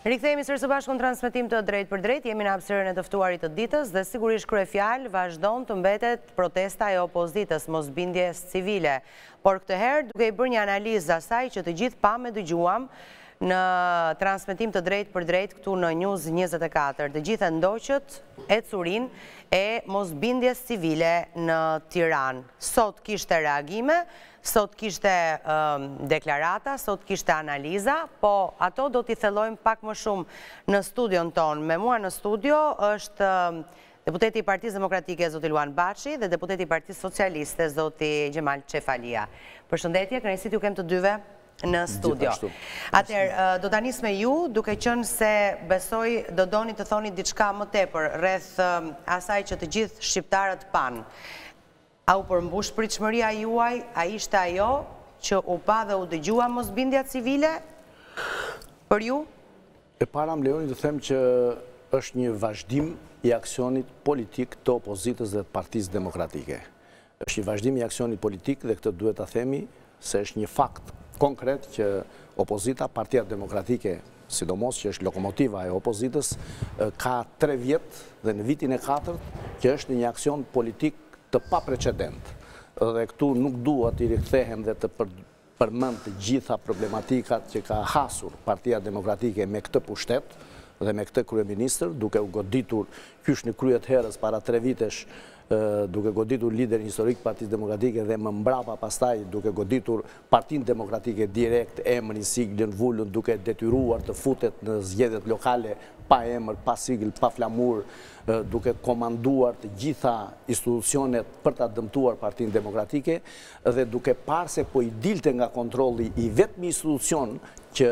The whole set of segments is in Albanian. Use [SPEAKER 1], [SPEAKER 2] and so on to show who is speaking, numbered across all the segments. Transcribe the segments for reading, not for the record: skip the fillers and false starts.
[SPEAKER 1] Rikthehemi sërish së bashku në transmetim të drejt për drejt, jemi në hapësirën e të ftuarit të ditës dhe sigurisht kryefjalë vazhdon të mbetet protesta e opozitës, mosbindjes civile. Por këtë herë duke i bërë një analizë asaj që të gjithë pamë e dëgjuam në transmetim të drejt për drejt këtu në News 24, të gjithë ndoqët e curin e mosbindjes civile në Tiranë. Sot kishte reagime, sot kishte deklarata, sot kishte analiza, po ato do t'i thellojmë pak më shumë në studion tonë. Me mua në studio është deputeti i Partisë Demokratike, zoti Luan Baçi, dhe deputeti i Partisë Socialiste, zoti Gjemal Çefalia. Përshëndetje, kënaqësi t'ju kem të dyve në studio. Atëherë, do ta nis me ju, duke qenë se besoj do doni të thoni diçka më tepër rreth asaj që të gjithë shqiptarët panë. A u përmbush pritshmëria juaj, a ishte ajo që u pa dhe u dëgjua mosbindja civile për ju?
[SPEAKER 2] E para më lejoni të them që është një vazhdim i aksionit politik të opozitës dhe të Partisë Demokratike. Është një vazhdim i aksionit politik dhe këtë duhet ta themi se është një fakt konkret që opozita, Partia Demokratike, sidomos që është lokomotiva e opozitës, ka 3 vjet dhe në vitin e 4 që është një aksion politik të pa precedent. Dhe këtu nuk dua të rikthehem dhe të përmend të gjitha problematikat që ka hasur Partia Demokratike me këtë pushtet dhe me këtë kryeministër, duke u goditur qysh në kryet herës para 3 vitesh, duke goditur liderin historik Partisë Demokratike dhe më mbrapa pastaj duke goditur Partinë Demokratike direkt, emrin, siglën, vullën, duke detyruar të futet në zgjedhjet lokale pa emër, pa sigël, pa flamur, duke komanduar të gjitha institucionet për ta dëmtuar Partinë Demokratike dhe duke parë se po i dilte nga kontrolli i vetmi institucion që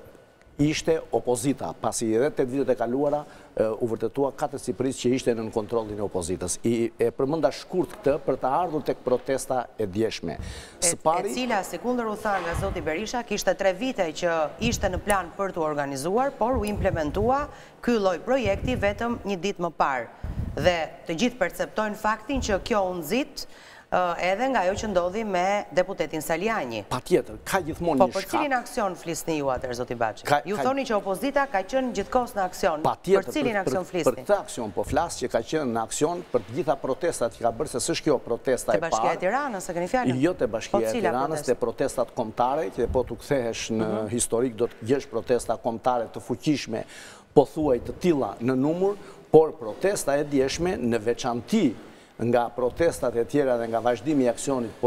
[SPEAKER 2] ishte opozita, pasi edhe 8 vitet e kaluara u vërtetua katër Shqipërisë që ishte nën kontrollin e opozitës. E përmenda shkurt këtë për të ardhur tek protesta e djeshme.
[SPEAKER 1] E cila, si kundër u tha nga zoti Berisha, kishte 3 vite që ishte në plan për të organizuar, por u implementua ky lloj projekti vetëm një ditë më parë. Dhe të gjithë perceptojnë faktin që kjo u nxit edhe nga ajo që ndodhi me deputetin Saliani.
[SPEAKER 2] Patjetër, ka gjithmonë një shkak.
[SPEAKER 1] Po për cilin aksion flisni ju atëherë, zoti Baçi? Ju thoni që opozita ka qenë gjithkohës në aksion. Për cilin aksion flisni?
[SPEAKER 2] Për këtë aksion po flas që ka qenë në aksion për të gjitha protestat që ka bërë, se s'është kjo protesta e parë.
[SPEAKER 1] Te Bashkia e Tiranës, e keni fjalën?
[SPEAKER 2] Jo te Bashkia e Tiranës, te protestat kombëtare, që po tu kthehesh në historik do të gjesh protesta kombëtare të fuqishme, pothuaj të tilla në numër, por protesta e djeshme në veçanti nga protestat e tjera dhe nga vazhdimi i aksionit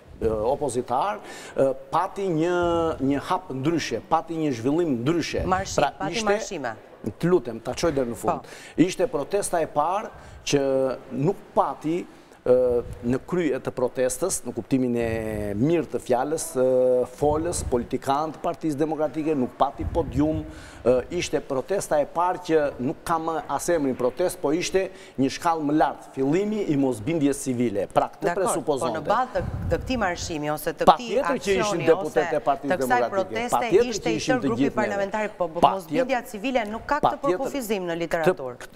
[SPEAKER 2] opozitar, pati një hap ndryshe, pati një zhvillim ndryshe.
[SPEAKER 1] Pati marshime.
[SPEAKER 2] Të lutem, ta çoj deri në fund. Ishte protesta e parë që nuk pati në krye të protestës, në kuptimin e mirë të fjalës, folës, politikantë Partisë Demokratike, nuk pati podium, ishte protesta e parë që nuk ka më as emrin protestë, po ishte një shkallë më lartë, fillimi i mosbindjes civile. Pra këtë presupozonte.
[SPEAKER 1] Por në bazë të këtij marshimi ose të këtij aksioni ose të kësaj proteste ishte i tërë grupi parlamentar, po mosbindja civile nuk ka këtë përkufizim në literaturë.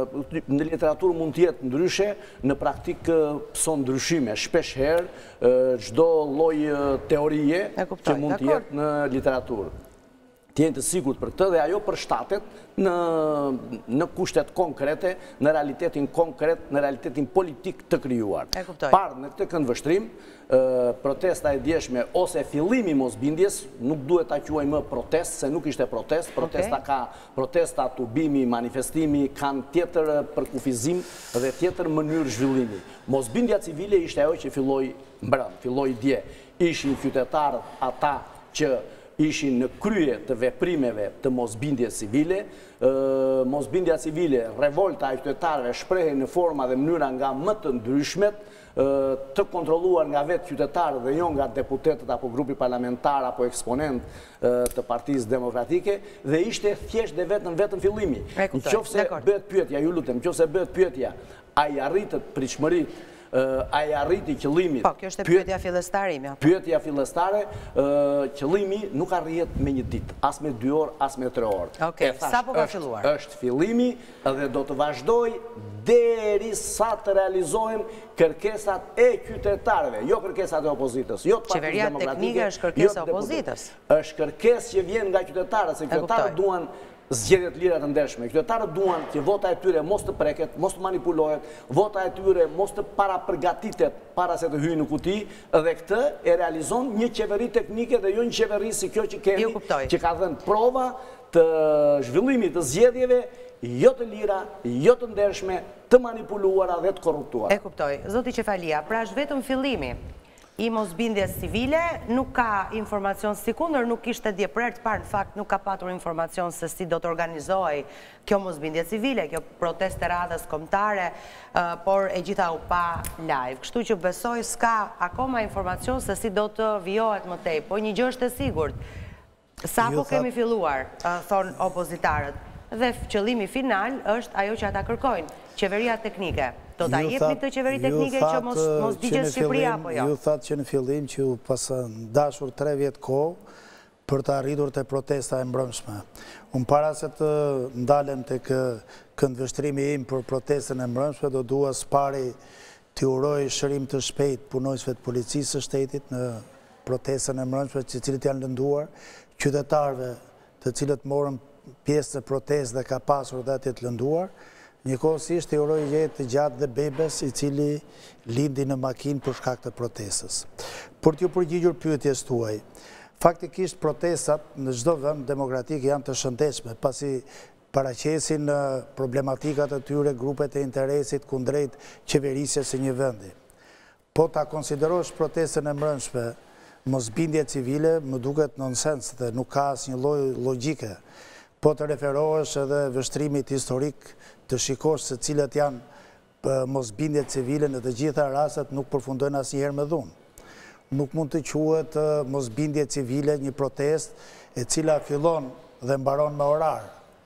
[SPEAKER 2] Në literaturë mund të jetë ndryshe, në praktikë son ndryshime, shpesh herë çdo lloj teorie që mund të jetë në literaturë. Të jenë të sigurt për këtë dhe ajo përshtatet në kushtet konkrete, në realitetin konkret, në realitetin politik të krijuar. Parë në këtë këndvështrim, protesta e djeshme ose fillimi i mosbindjes, nuk duhet ta quajmë më protestë, se nuk ishte protestë, protesta ka protesta, tubimi, manifestimi, kanë tjetër përkufizim dhe tjetër mënyrë zhvillimi. Mosbindja civile ishte ajo që filloi mbrëm, filloi dje. Ishin qytetarët ata që ishin në krye të veprimeve të mosbindjes civile. Mosbindja civile, revolta e qytetarëve shprehej në forma dhe mënyra nga më të ndryshmet, të kontrolluar nga vetë qytetarët dhe jo nga deputetët apo grupi parlamentar apo eksponent të Partisë Demokratike, dhe ishte thjesht dhe vetëm fillimi. Nëse bëhet pyetja, ju lutem, nëse bëhet pyetja, a i arritët pritshmëritë, a i arriti qëllimit.
[SPEAKER 1] Po, kjo është pyetja fillestare ime.
[SPEAKER 2] Pyetja fillestare, qëllimi nuk arrihet me një ditë, as me 2 orë, as me 3 orë.
[SPEAKER 1] Okej, sa po ka filluar?
[SPEAKER 2] Është fillimi dhe do të vazhdoj derisa të realizojmë kërkesat e qytetarëve, jo kërkesat e opozitës.
[SPEAKER 1] Qeveria teknike është kërkesa e opozitës.
[SPEAKER 2] Është kërkesë që vjen nga qytetarët, se qytetarët duan zgjedhjet lira të ndershme. Qytetarët duan që vota e tyre mos të preket, mos të manipulohet, vota e tyre mos të parapërgatitet para se të hyjë në kuti, dhe këtë e realizon një qeveri teknike dhe jo një qeveri si kjo që kemi, që ka dhënë prova të zhvillimit të zgjedhjeve jo të lira, jo të ndershme, të manipuluara dhe të korruptuara.
[SPEAKER 1] E kuptoj. Zoti Qefalia, pra është vetëm fillimi i mosbindjes civile, nuk ka informacion si kundër, nuk ishte dje prerë të parë, në fakt nuk ka patur informacion se si do të organizohej kjo mosbindje civile, kjo proteste radhës kombëtare, por e gjitha u pa live. Kështu që besoj s'ka akoma informacion se si do të vijohet më tej, po një gjë është e sigurt. Sa po kemi filluar, thonë opozitarët, dhe qëllimi final është ajo që ata kërkojnë, qeveria teknike. Do ta jepni të qeveri teknike që mos digjet Shqipëria apo jo?
[SPEAKER 3] Ju thatë që në fillim që ju pasë dashur 3 vjetë kohë për të arritur të protesta e mbrëmshme. Unë para se të ndalem të këndvështrimi im për protestën e mbrëmshme, do dua s'pari të uroj shërim të shpejt punojësve të policisë së shtetit në protestën e mbrëmshme, që cilët janë lënduar, qytetarëve të cilët morën pjesë të protestë dhe ka pasur dhe të lënduar. Njëkohësisht e uroj jetë të gjatë dhe bebes i cili lindi në makinë për shkak të protestës. Për t'ju përgjigjur pyetjes tuaj, faktikisht protestat në çdo vend demokratik janë të shëndetshme, pasi paraqesin problematikat e tyre grupet e interesit kundrejt qeverisjes së një vendi. Po ta konsiderosh protestën e mbrëmshme mosbindje civile, më duket nonsens dhe nuk ka asnjë lloj logjike. Po të referohesh edhe vështrimit historik, të shikosh se cilat janë mosbindje civile në të gjitha rastet nuk përfundojnë asnjëherë me dhunë. Nuk mund të quhet mosbindje civile një protest e cila fillon dhe mbaron me orar.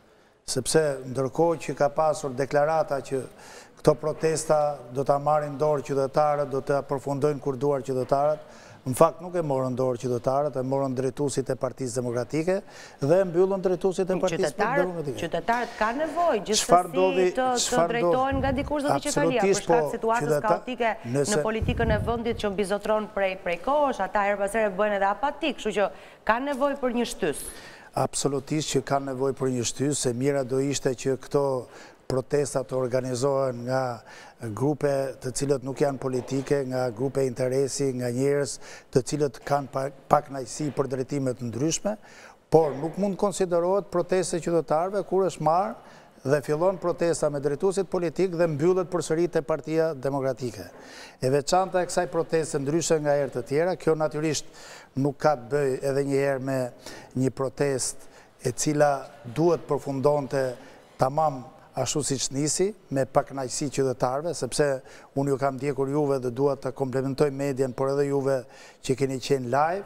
[SPEAKER 3] Sepse ndërkohë që ka pasur deklarata që këto protesta do ta marrin dorë qytetarët, do të përfundojnë kur duar qytetarët, në fakt nuk e morën dorë qytetarët, e morën drejtuesit e Partisë Demokratike dhe e mbyllën drejtuesit e Partisë Demokratike.
[SPEAKER 1] Qytetarët kanë nevojë gjithsesi të drejtohen nga dikush zoti Qefalia, për shkak situatës kaotike në politikën e vendit që mbizotron prej kohësh, ata her pas here bëhen edhe apatik, kështu që kanë nevojë për një shtys.
[SPEAKER 3] Absolutisht që kanë nevojë për një shtys, se mira do ishte që këto protestat të organizohen nga grupe të cilët nuk janë politike, nga grupe interesi, nga njerëz të cilët kanë pak kënaqësi për drejtime të ndryshme, por nuk mund konsiderohet proteste qytetarëve kur është marrë dhe fillon protesta me drejtuesit politik dhe mbyllet përsëri te Partia Demokratike. E veçanta e kësaj proteste ndryshe nga herë të tjera, kjo natyrisht nuk ka të bëjë edhe një herë me një protestë e cila duhet përfundonte tamam ashtu si që nisi, me pak kënaqësi qytetarëve, sepse unë ju kam ndjekur juve dhe dua të komplementoj medien, por edhe juve që keni qenë live,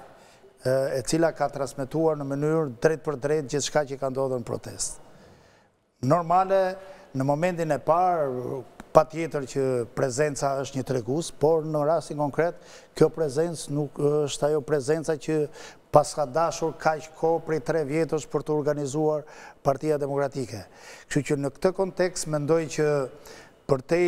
[SPEAKER 3] e cila ka transmetuar në mënyrë drejt për drejt gjithçka që ka ndodhur në protestë. Normale, në momentin e parë, patjetër që prezenca është një tregues, por në rastin konkret, kjo prezencë nuk është ajo prezenca që pas ka dashur kaq kohë prej 3 vjetësh për të organizuar Partia Demokratike. Kështu që në këtë kontekst mendoj që përtej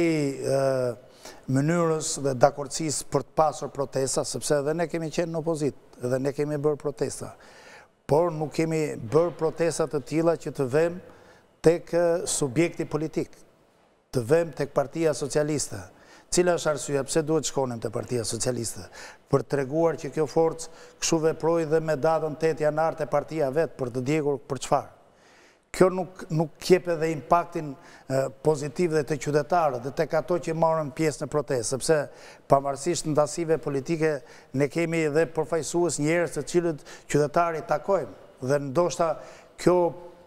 [SPEAKER 3] mënyrës dhe dakordësisë për të pasur protesta, sepse edhe ne kemi qenë në opozitë, edhe ne kemi bërë protesta, por nuk kemi bërë protesta të tilla që të vëmë tek subjekti politik, të vëmë tek Partia Socialiste. Cila është arsyeja pse duhet shkonim te Partia Socialiste? Për të treguar që kjo forcë kështu veproi dhe me datën 8 janar te partia vet për të djegur për çfarë? Kjo nuk jep edhe impaktin pozitiv dhe të qytetarëve dhe tek ato që marrin pjesë në protestë, sepse pavarësisht ndasive politike ne kemi edhe përfaqësues njerëz të cilët qytetari takojmë dhe ndoshta kjo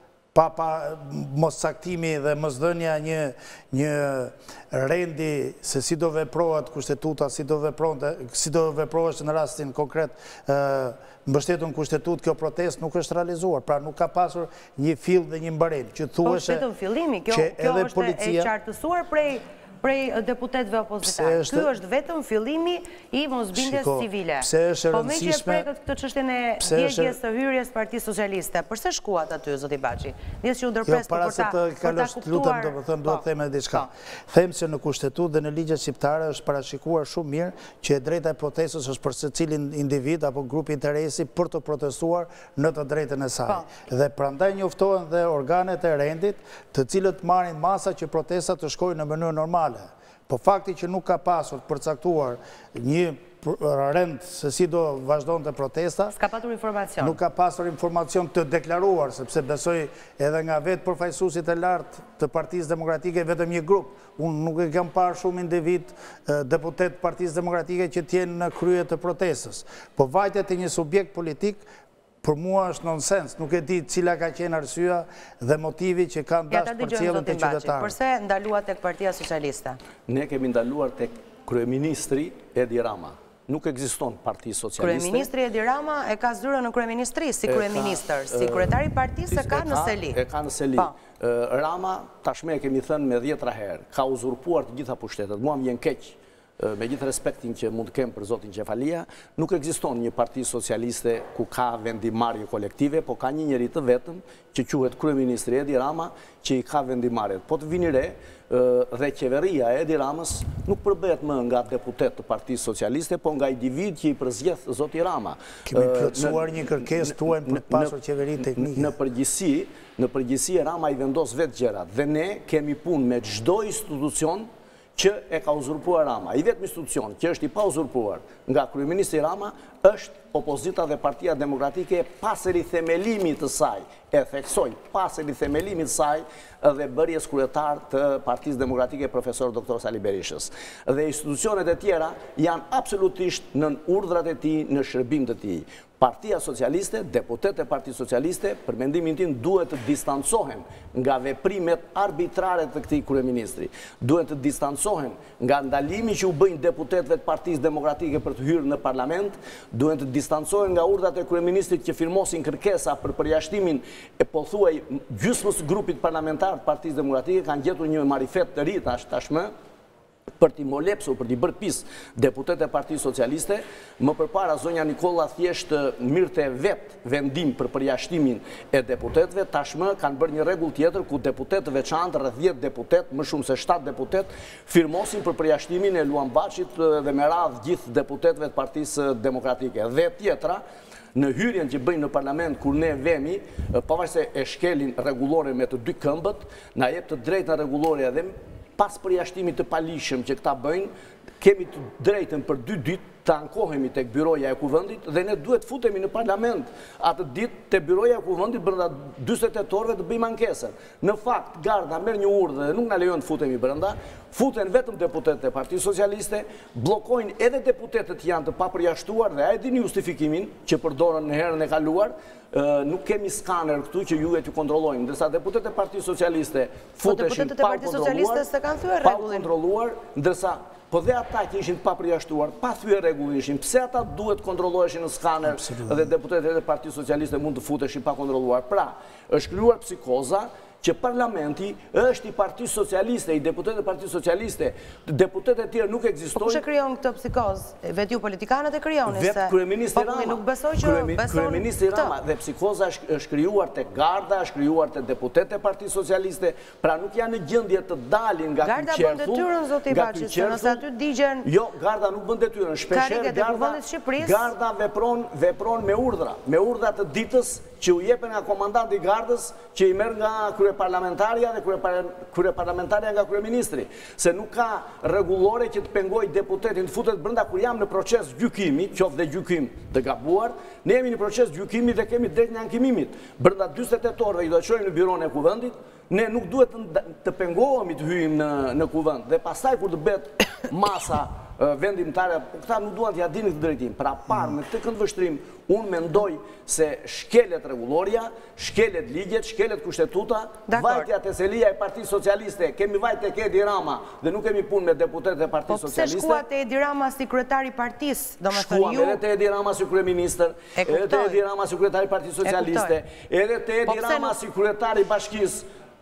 [SPEAKER 3] mos saktimi dhe mosdhënia një rendi se si do veprohet kushtetuta, si do veprohet në rastin konkret mbështetur në kushtetutë, kjo protestë nuk është realizuar, pra nuk ka pasur një fill dhe një mbarim, që thuheshe
[SPEAKER 1] që edhe policia... Kjo është e qartësuar prej prej deputetve opozitarë. Ky është vetëm fillimi i mosbindjes civile. Po me që e prekët këtë çështjen e djegjes së hyrjes Partisë Socialiste, përse shkuat aty, zoti Baçi? Ndjes që u ndërpres
[SPEAKER 3] para se të kalosh lutem, domethënë duhet të them edhe diçka. Them se në kushtetutë dhe në ligjet shqiptare është parashikuar shumë mirë që e drejta e protestës është për secilin individ apo grup interesi për të protestuar në të drejtën e saj. Dhe prandaj njoftohen dhe organet e rendit, të cilët marrin masa që protestat të shkojnë në mënyrë normale. Po fakti që nuk ka pasur përcaktuar një rend se si do vazhdojnë të protesta,
[SPEAKER 1] s'ka patur informacion.
[SPEAKER 3] Nuk ka pasur informacion të deklaruar, sepse besoj edhe nga vetë përfaqësuesit e lartë të Partisë Demokratike vetëm një grup. Unë nuk e kam parë shumë individ deputet Partisë Demokratike që tjenë në krye të protestës. Po vajtet e një subjekt politik për mua është nonsens, nuk e di cila ka qenë arsyeja dhe motivi që kanë dashur për cilën të qytetarë.
[SPEAKER 1] Përse ndaluat tek Partia Socialiste?
[SPEAKER 2] Ne kemi ndaluar tek kryeministri Edi Rama. Nuk ekziston Parti Socialiste.
[SPEAKER 1] Kryeministri Edi Rama e ka zyrën në kryeministri si kryeministër, si kryetari i partisë ka në seli.
[SPEAKER 2] E ka në seli. Rama, tashme e kemi thënë me 10 herë, ka uzurpuar të gjitha pushtetet. Mua më vjen keq, me gjithë respektin që mund të kem për zotin Qefalia, nuk ekziston një Parti Socialiste ku ka vendimarrje kolektive, po ka një njeri të vetëm që quhet kryeministri Edi Rama që i ka vendimarrjet. Po të vini re, dhe qeveria Edi Ramës nuk përbëhet më nga deputet të Partisë Socialiste, po nga individ që i përzgjedh zoti Rama.
[SPEAKER 3] Kemi plotësuar një kërkesë tuaj për të pasur qeveri teknike.
[SPEAKER 2] Në përgjithësi Rama i vendos vetë gjërat dhe ne kemi punë me çdo institucion që e ka uzurpuar Rama. I vetëm institucion që është i pa uzurpuar nga kryeministri Rama është opozita dhe Partia Demokratike pas rithemelimit të saj, e theksoj, pas rithemelimit të saj dhe bërjes kryetar të Partisë Demokratike profesor Dr. Sali Berishës. Dhe institucionet e tjera janë absolutisht në urdhrat e tij, në shërbim të tij. Partia Socialiste, deputet e Partisë Socialiste, për mendimin tim duhet të distancohen nga veprimet arbitrare të këtij kryeministri. Duhet të distancohen nga ndalimi që u bëjnë deputetëve të Partisë Demokratike për të hyrë në parlament, duhet të distancohen nga urdhrat e kryeministrit që firmosin kërkesa për përjashtimin e pothuaj gjysmës grupit parlamentar të Partisë Demokratike, kanë gjetur një marifet të ri tashmë për t'i molepsur, për t'i bërë pis deputet e Partisë Socialiste. Më përpara zonja Nikolla thjesht mirte vetë vendim për përjashtimin e deputetëve, tashmë kanë bërë një rregull tjetër ku deputet të veçantë, rreth 10 deputet, më shumë se 7 deputet, firmosin për përjashtimin e Luan Baçit dhe me radhë gjithë deputetëve të Partisë Demokratike. Dhe tjetra, në hyrjen që bëjnë në parlament kur ne vemi, pavarësisht se e shkelin rregullore me të dy këmbët, na jep të drejtën rregullore edhe pas përjashtimit të palishëm që këta bëjnë, kemi të drejtën për 2 ditë të ankohemi tek byroja e kuvendit dhe ne duhet futemi në parlament atë ditë te byroja e kuvendit brenda 48 orëve të bëjmë ankesën. Në fakt, garda merr një urdhë dhe nuk na lejon të futemi brenda, futen vetëm deputetët e Partisë Socialiste, bllokojnë edhe deputetët që janë të papërjashtuar dhe ai dini justifikimin që përdorën në herën e kaluar. Nuk kemi skaner këtu që ju e t'ju kontrollojnë, ndërsa deputetët e Partisë Socialiste futeshin pa kontrolluar, ndërsa po dhe ata që ishin pa përjashtuar, pa thyer rregullin ishin, pse ata duhet kontrolloheshin në skaner dhe deputetët e Partisë Socialiste mund të futeshin pa kontrolluar. Pra, është krijuar psikoza që parlamenti është i Partisë Socialiste, i deputetët e Partisë Socialiste, deputetët e tjerë nuk ekzistojnë.
[SPEAKER 1] Po kush e krijon këtë psikozë? Vetë ju politikanët e krijoni se
[SPEAKER 2] vetë kryeministri Rama.
[SPEAKER 1] Nuk besoj që
[SPEAKER 2] kryeministri Rama dhe psikoza është krijuar tek garda, është krijuar tek deputetët e Partisë Socialiste, pra nuk janë në gjendje të dalin nga ky qerthull.
[SPEAKER 1] Garda bën detyrën zoti Baçi, nëse aty digjen.
[SPEAKER 2] Jo, garda nuk bën detyrën, shpeshherë garda vepron me urdhra të ditës që u jepen nga komandanti i gardës që i merr nga kryeparlamentarja dhe kryeparlamentarja nga kryeministri, se nuk ka rregullore që të pengoj deputetin të futet brenda kur jam në proces gjykimi, qoftë dhe gjykim të gabuar, ne jemi në proces gjykimi dhe kemi drejt në ankimimit. Brenda 48 orëve i do të çojmë në biron e kuvendit, ne nuk duhet të pengohemi të hyjmë në kuvend dhe pastaj kur të bëhet masa vendimtare, këta nuk duan t'ja dini këtë drejtim. Pra parë me këtë këndvështrim, unë mendoj se shkelet rregulloria, shkelet ligjet, shkelet kushtetuta, vajtja te selia e Partisë Socialiste, kemi vajt tek Edi Rama dhe nuk kemi punë me deputetët e Partisë Socialiste.
[SPEAKER 1] Po pse shkuat te Edi Rama si kryetari i partisë, domethënë ju?
[SPEAKER 2] Shkuam edhe te Edi Rama si kryeministër, edhe te Edi Rama si kryetari i Partisë Socialiste, edhe te Edi Rama si kryetari i bashkisë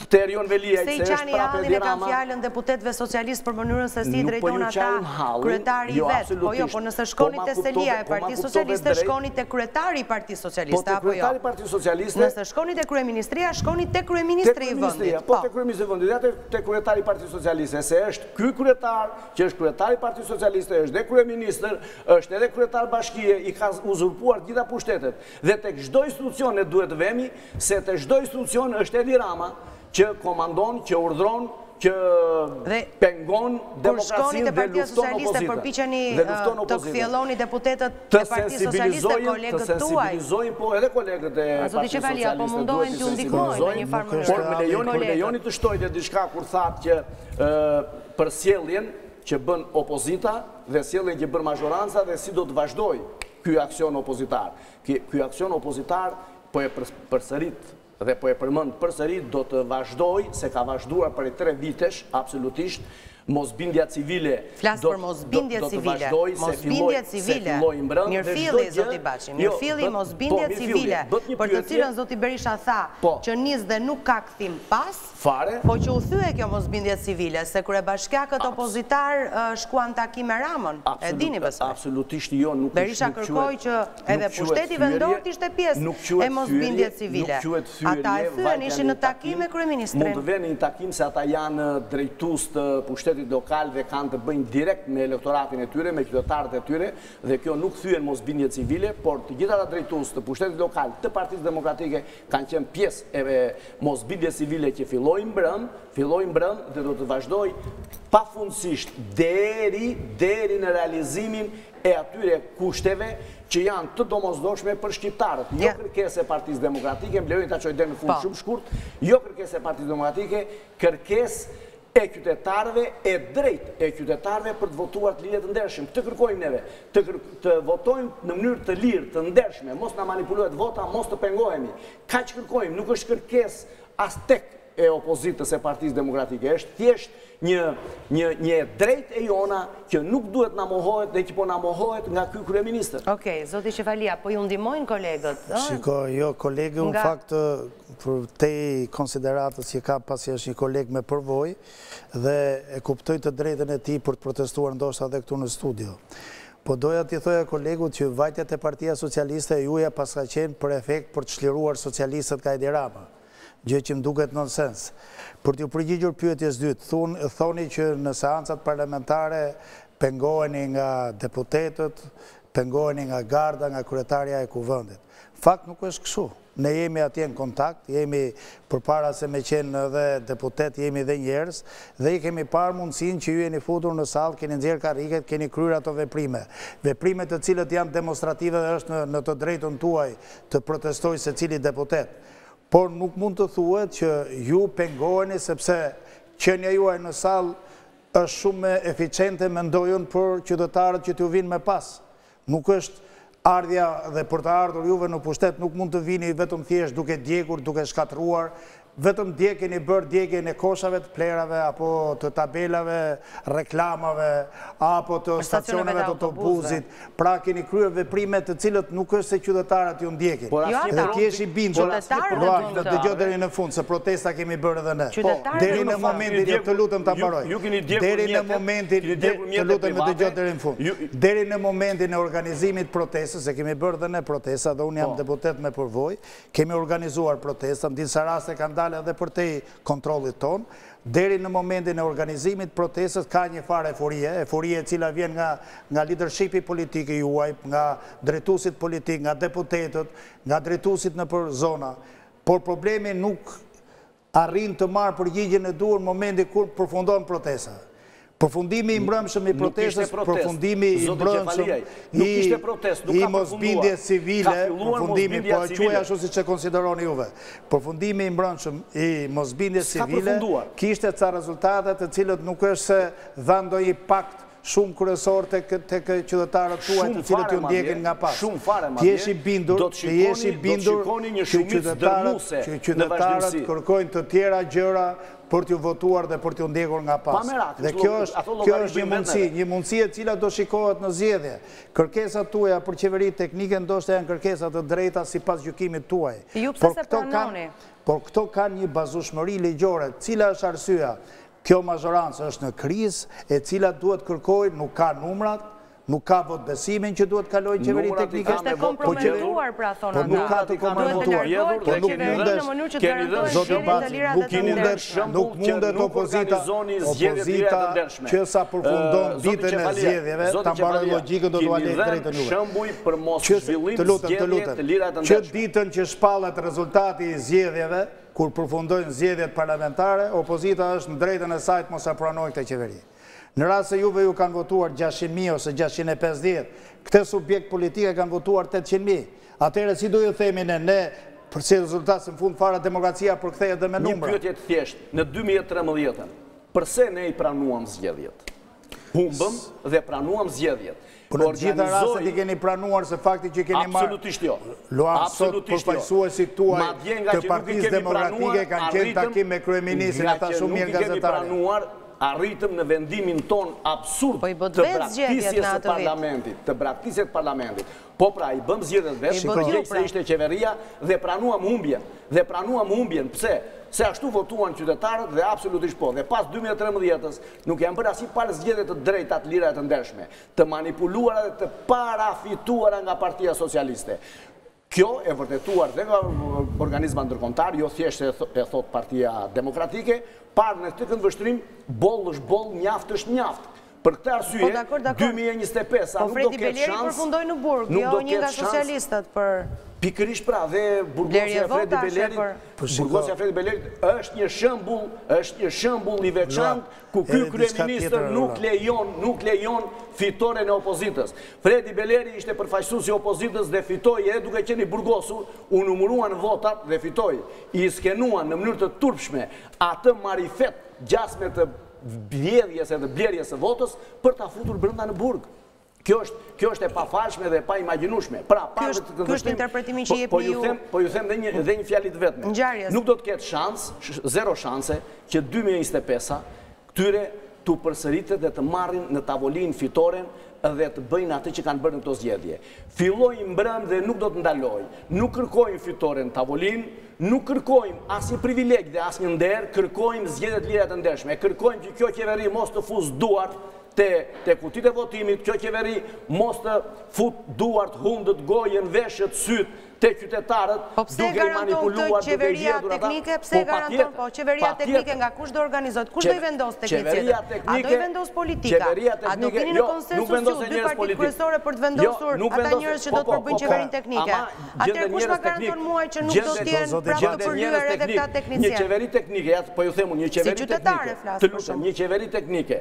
[SPEAKER 2] këtë Erion Veliaj,
[SPEAKER 1] se i qani hallin e kanë fjallën deputetëve socialistë për mënyrën se si drejton ata kryetari i vetë. Po jo, po nëse shkoni të Selia e Partisë Socialiste, shkoni të kryetari i Partisë Socialiste, apo jo? Nëse shkoni të kryeministria, shkoni të kryeministri i vëndit.
[SPEAKER 2] Po të kryeministri i vëndit, ja të kryetari i Partisë Socialiste, se është ky kryetar, që është kryetari i Partisë Socialiste, është dhe kryeministër, është edhe kryetar bashkie, i ka uzurpuar gjitha pushtetet. Dhe tek çdo institucion ne duhet vemi se te çdo institucion është Edi Rama, që komandon, që urdhron, që pengon demokracinë dhe lufton opozitën.
[SPEAKER 1] Përpiqeni të kthjelloni deputetët e Partisë Socialiste, kolegët tuaj.
[SPEAKER 2] Të sensibilizojnë, po edhe kolegët e Partisë Socialiste.
[SPEAKER 1] Po mundohen t'ju ndihmojnë në një farë mënyrë.
[SPEAKER 2] Por me lejoni të shtojtë diçka kur thatë që për sjelljen që bën opozita dhe sjelljen që bën majoranca dhe si do të vazhdoj ky aksion opozitar. Ky aksion opozitar po e përsërit dhe po e përmend përsëri, do të vazhdoj, se ka vazhduar për 3 vitesh, absolutisht, mosbindja civile do të vazhdoj, se filloj mbrëm.
[SPEAKER 1] Mirëfilli, zoti Baçi, mirëfilli mosbindja civile, për të cilën zoti Berisha tha që nis dhe nuk ka kthim pas, po që u thye kjo mosbindje civile, se kryebashkiakët opozitar shkuan takim me Ramën, e dini besoj.
[SPEAKER 2] Absolutisht jo, nuk
[SPEAKER 1] Berisha kërkoi që edhe pushteti vendor të ishte pjesë e mosbindjes civile. Ata e thyen, ishin në takim me kryeministrin.
[SPEAKER 2] Mund të vjen në takim se ata janë drejtues të pushtetit lokal dhe kanë të bëjnë direkt me elektoratin e tyre, me qytetarët e tyre, dhe kjo nuk thyen mosbindje civile, por të gjitha ata drejtues të pushtetit lokal të Partisë Demokratike kanë qenë pjesë e mosbindje civile që filloi mbrëm dhe do të vazhdoj pafundësisht deri në realizimin e atyre kushteve që janë të domosdoshme për shqiptarët. Jo kërkesë e Partisë Demokratike, më lejoni ta çoj deri në fund shumë shkurt, jo kërkesë e Partisë Demokratike, kërkesë e qytetarëve, e drejt e qytetarëve për të votuar të lirë të ndershëm. Të kërkojmë neve, të votojmë në mënyrë të lirë, të ndershme, mos na manipulohet vota, mos të pengohemi. Kaq kërkojmë, nuk është kërkesë as tek e opozitës e Partisë Demokratike, është thjesht një drejt e jona që nuk duhet na mohohet dhe që po na mohohet nga ky kryeministër.
[SPEAKER 1] Okej, zoti Qefalia, po ju ndihmojnë kolegët?
[SPEAKER 3] Shiko, jo, kolegu në fakt për te konsideratës që ka pasi është një koleg me përvojë dhe e kuptoj të drejtën e tij për të protestuar ndoshta edhe këtu në studio. Po doja t'i thoja kolegut që vajtjet e Partia Socialiste juja pas ka qenë për efekt për të çliruar socialistët ka Edi Rama. Gjë që më duket nonsens. Për t'ju përgjigjur pyetjes dytë, thoni që në seancat parlamentare pengoheni nga deputetët, pengoheni nga garda, nga kryetarja e kuvendit. Fakt nuk është kështu. Ne jemi atje në kontakt, jemi përpara se me qenë edhe deputet, jemi dhe njerëz, dhe i kemi parë mundësinë që ju jeni futur në sallë, keni nxjerrë karriket, keni kryer ato veprime. Veprime të cilët janë demonstrative dhe është në të drejtën tuaj të protestojë secili deputet. Por nuk mund të thuhet që ju pengoheni sepse qenia juaj në sallë është shumë eficiente, mendojnë për qytetarët që t'ju vinë me pas. Nuk është ardhja dhe për të ardhur juve në pushtet nuk mund të vini vetëm thjesht duke djegur, duke shkatruar, vetëm keni bërë djegjen e koshave të plerave, apo të tabelave, reklamave, apo të stacioneve të autobusit. Pra keni kryer veprime të cilët nuk është se qytetarët ju ndjekin. Dhe t'jesh i bindur. Dëgjoj deri në fund, se protesta kemi bërë edhe ne. Deri në momentin, të lutem ta mbaroj. Deri në momentin, të lutem të dëgjoj deri në fund. Deri në momentin e organizimit protestës, se kemi bërë edhe ne protesta, dhe unë jam deputet me përvojë, kemi organizuar protesta, në disa raste kanë edhe për te kontrolit ton, deri në momentin e organizimit protestës ka një farë euforie cila vjen nga leadershipi politik juaj, nga drejtuesit politik, nga deputetët, nga drejtuesit në për zona, por problemi nuk arrin të marrë përgjigjen e duhur në momentin kur përfundon protesta. Përfundimi i mbrëmshëm i protestës, përfundimi i mbrëmshëm i mosbindjes civile, përfundimi, po e quaj ashtu siç e konsideroni juve. Përfundimi i mbrëmshëm i mosbindjes civile kishte ca rezultate të cilët nuk është se dha ndonjë pakt shumë kryesor të qytetarët tuaj të cilët ju ndjekin nga pas. Ti jesh i bindur që qytetarët kërkojnë të tjera gjëra, për t'ju votuar dhe për t'ju ndjekur nga pas. Dhe kjo është një mundësi e cila do shikohet në zgjedhje. Kërkesat tuaja për qeveri teknike ndoshta janë kërkesat të drejta sipas gjykimit tuaj.
[SPEAKER 1] Ju pse se pranoni?
[SPEAKER 3] Por këto kanë një bazueshmëri ligjore, cila është arsyeja. Kjo mazhorancë është në krizë, e cila duhet kërkojë, nuk ka numrat, nuk ka vot besimin që duhet kalojë qeveri teknike.
[SPEAKER 1] Është e komprometuar, pra thonë ata.
[SPEAKER 3] Nuk ka të komprometuar. Por nuk mundet opozita që sa përfundon ditën e zgjedhjeve, ta mbaroj logjikën do t'ua lejë drejtën juve.
[SPEAKER 4] Shembuj për mos zhvillim zgjedhje të lira të
[SPEAKER 3] ndeshme. Që ditën që shpallet rezultati i zgjedhjeve, kur përfundojnë zgjedhjet parlamentare, opozita është në drejtën e saj të mos e pranojë këtë qeveri. Në rast se juve ju kanë votuar 600.000 ose 650, këte subjekt politike kanë votuar 800.000. Atëherë si do ju themi ne për si rezultat se në fund fare demokracia përkthehet dhe me numra.
[SPEAKER 4] Një pyetje të thjeshtë, në 2013, përse ne i pranuam zgjedhjet? Humbëm dhe pranuam zgjedhjet.
[SPEAKER 3] Për në gjitha rastet i keni pranuar se fakti që keni marrë...
[SPEAKER 4] Absolutisht jo.
[SPEAKER 3] Luam sot përfaqësuesit tuaj të Partisë Demokratike kanë qenë takim me kryeministrin, ata shumë mirë gazetare.
[SPEAKER 4] Arritëm në vendimin ton absurd të braktisjes parlamentit. Po pra, i bëm zgjedhjet vetë, përgjigj se ishte qeveria dhe pranuam humbjen. Pse? Se ashtu votuan qytetarët dhe absolutisht po. Dhe pas 2013-ës nuk janë bërë asnjë palë zgjedhje të drejta, të lira, të ndershme, të manipuluara dhe të parafituara nga Partia Socialiste. Kjo e vërtetuar dhe nga organizma ndërkombëtar, jo thjesht e thot Partia Demokratike, parë në këtë këndvështrim, boll është boll, mjaft është mjaft. Për këtë arsye, 2025
[SPEAKER 1] Po Fredi Beleri përfundoi në burg, jo një nga socialistët për...
[SPEAKER 4] Pikërisht pra, dhe burgosja Fredi Beleri është një shembull i veçantë ku ky kryeministër nuk lejon fitoren e opozitës. Fredi Beleri ishte përfaqësues i opozitës dhe fitoi edhe duke qenë i burgosur, u numëruan votat dhe fitoi. I skenuan në mënyrë të turpshme atë marifet gjasme të blerjes e blerjes së votës për ta futur brenda në burg. Kjo është e pafalshme dhe pa imagjinueshme.
[SPEAKER 1] Ky është interpretimi që jepni ju.
[SPEAKER 4] Po ju them edhe një fjalë të vetme. Nuk do të ketë shans, zero shanse që 2025-a këtyre të përsëritet dhe të marrin në tavolinë fitoren dhe të bëjnë atë që kanë bërë në këto zgjedhje. Fillojnë mbrëm dhe nuk do të ndalojnë. Nuk kërkojnë fitoren në tavolinë, nuk kërkojmë asnjë privilegj dhe asnjë nder, kërkojmë zgjedhje të lira të ndershme. Kërkojmë që kjo qeveri mos të fus duart te kutit e votimit, kjo qeveri mos të fut duart, hundët, gojën, veshët, syt te qytetarët, duke i manipuluar, duke i vjedhur ata.
[SPEAKER 1] Pse garanton? Po qeveria teknike nga kush do organizohet? Kush do i vendos tekniciteten? A do i vendos politika? A do vini në konsensus ju dy partit kryesore për të vendosur ata njerëz që do të përbëjnë qeverinë teknike? Atëherë kush ma garanton muaj që nuk do të jenë prapë të përlyer edhe këta teknicien?
[SPEAKER 4] Një qeveri teknike, po ju them një qeveri teknike. Të lutem, një qeveri teknike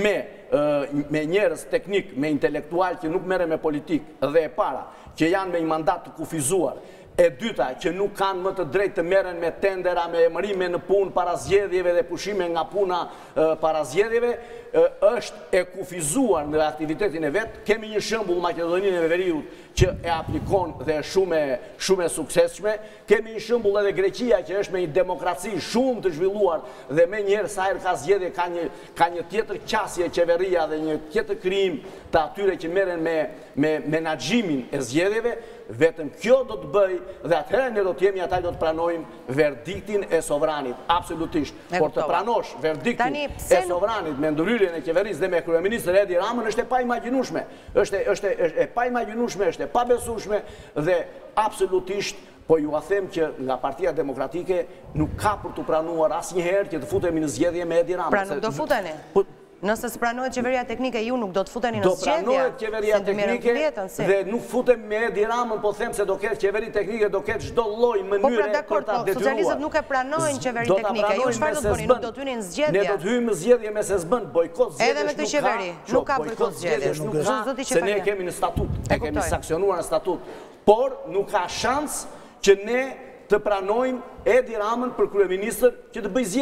[SPEAKER 4] me njerëz teknik, me intelektual që nuk merren me politikë dhe e para, që janë me një mandat të kufizuar, e dyta që nuk kanë më të drejtë të merren me tendera, me emërime në punë para zgjedhjeve dhe pushime nga puna para zgjedhjeve, është e kufizuar në aktivitetin e vet. Kemi një shembull Maqedoninë e Veriut që e aplikon dhe është shumë e suksesshme. Kemi një shembull edhe Greqia që është me një demokraci shumë të zhvilluar dhe me njëherë sa herë ka zgjedhje ka një tjetër qasje qeveria dhe një tjetër krijim të atyre që merren me menaxhimin e zgjedhjeve. Vetëm kjo do të bëj dhe atëherë ne do të jemi ata që do të pranojmë verdiktin e sovranit, absolutisht. Por të pranosh verdiktin e sovranit me ndryrjen e qeverisë dhe me kryeministrin Edi Ramën është e paimagjinueshme. Është e paimagjinueshme, është e pabesueshme dhe absolutisht po ju a them që nga Partia Demokratike nuk ka për të pranuar asnjëherë që të futemi në zgjedhje me Edi Ramën.
[SPEAKER 1] Pra nuk do futeni? Nëse s'pranohet qeveria teknike, ju nuk do të futeni në zgjedhje?
[SPEAKER 4] Do pranohet qeveria teknike dhe nuk futem me Edi Ramën, po them se do ketë qeveri teknike, do ketë çdo lloj mënyre për ta detyruar.
[SPEAKER 1] Socialistët nuk e pranojnë qeveri teknike, ju çfarë do të bëni? Nuk do të hyni në zgjedhje?
[SPEAKER 4] Ne do të hyjmë në zgjedhje me se s'bën bojkot zgjedhjesh.
[SPEAKER 1] Edhe me këtë qeveri, nuk ka bojkot zgjedhjesh.
[SPEAKER 4] Se ne kemi në statut, e kemi sanksionuar në statut, por nuk ka shans që ne të pranojmë Edi Ramën për kryeministër që të bëjë zgjedhjet.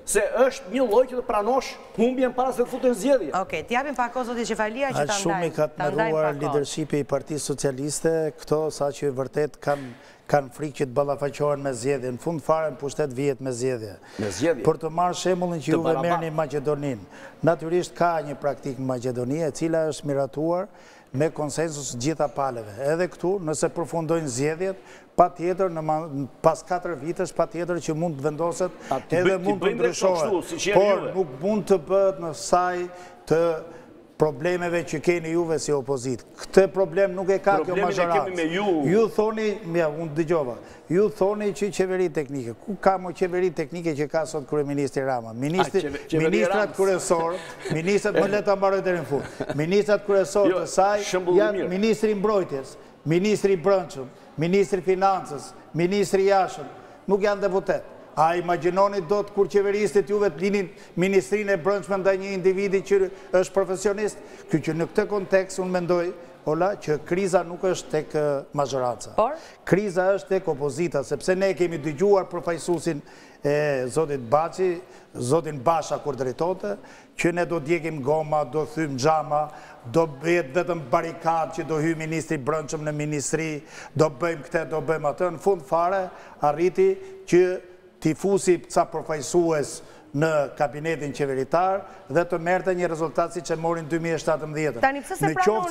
[SPEAKER 4] se është një lloj që të pranosh humbjen para se të futen zgjedhje.
[SPEAKER 1] Okej, t'japim pak kohë zoti Qefalia që ta ndajmë.
[SPEAKER 3] Shumë i ka të mëruar lidershipi i Partisë Socialiste, këto sa që vërtet kanë frikë që të ballafaqohen me zgjedhje. Në fund fare në pushtet vihet me zgjedhje. Për të marrë shembullin që juve merrni Maqedoninë. Natyrisht ka një praktikë në Maqedoni e cila është miratuar me konsensus gjitha palëve. Edhe këtu, nëse përfundojnë zgjedhjet, pa tjetër, pas 4 vitesh, pa tjetër që mund të vendoset edhe mund të ndryshohet. Por nuk mund të bëhet në saj të problemeve që keni juve si opozit. Këtë problem nuk e ka kjo mazhorancë. Ju thoni, unë dëgjova, ju thoni që qeveri teknike. Ku ka më qeveri teknike që ka sot kryeministri Rama? Ministrat kryesor, ministrat më leta mbaroj deri në fund. Ministrat kryesor të saj janë ministri mbrojtjes, ministri brendshëm, ministri financës, ministri jashtëm, nuk janë deputet. A imaginoni do të kur qeveristit juve të linin ministrinë e brendshme ndaj një individi që është profesionist? Kjo që në këtë kontekst unë mendoj, Ola, që kriza nuk është tek mazhoranca. Kriza është tek opozita, sepse ne kemi dëgjuar përfaqësuesin e zotit Baçi, zotin Basha kur drejtonte, që ne do djegim goma, do thym xhama, do bëhet vetëm barikad që do hyj ministri brendshëm në ministri, do bëjmë këtë, do bëjmë atë. Në fund fare arriti që tifusi ca përfaqësues në kabinetin qeveritar dhe të merrte një rezultat siç e morin 2017.
[SPEAKER 1] Tani pse se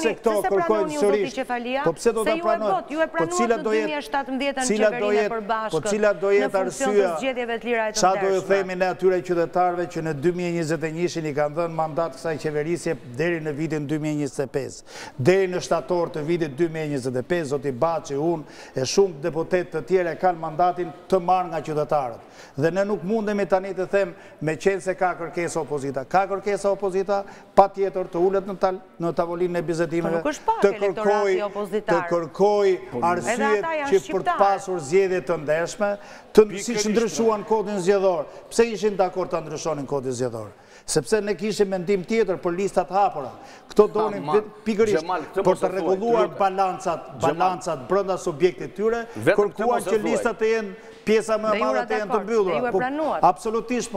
[SPEAKER 1] pranoni ju zoti Qefalia?
[SPEAKER 3] Po pse do ta pranoj?
[SPEAKER 1] Ju e pranuat në 2017 në qeverinë e përbashkët.
[SPEAKER 3] Po cila do jetë arsyeja? Sa do ju themi ne atyre qytetarëve që në 2021 i kanë dhënë mandat kësaj qeverisje deri në vitin 2025. Deri në shtator të vitit 2025 zoti Baçi, unë e shumë deputet të tjerë kanë mandatin të marrë nga qytetarët. Dhe ne nuk mundemi tani të them me qenë se ka kërkesa opozita. Ka kërkesa opozita, pa tjetër të ullet në tavolinë e bisedimeve, të kërkoj arsye që për të pasur zgjedhje të ndershme, si që ndryshuan kodin zgjedhor. Pse ishin dakord të ndryshonin kodin zgjedhor? Sepse ne kishim mendim tjetër për listat hapura. Këto donin pikërisht për të rregulluar balancat brenda subjektit tyre, kërkuan që listat të jenë pjesa më e madhe të jenë të mbyllura. Absolutisht,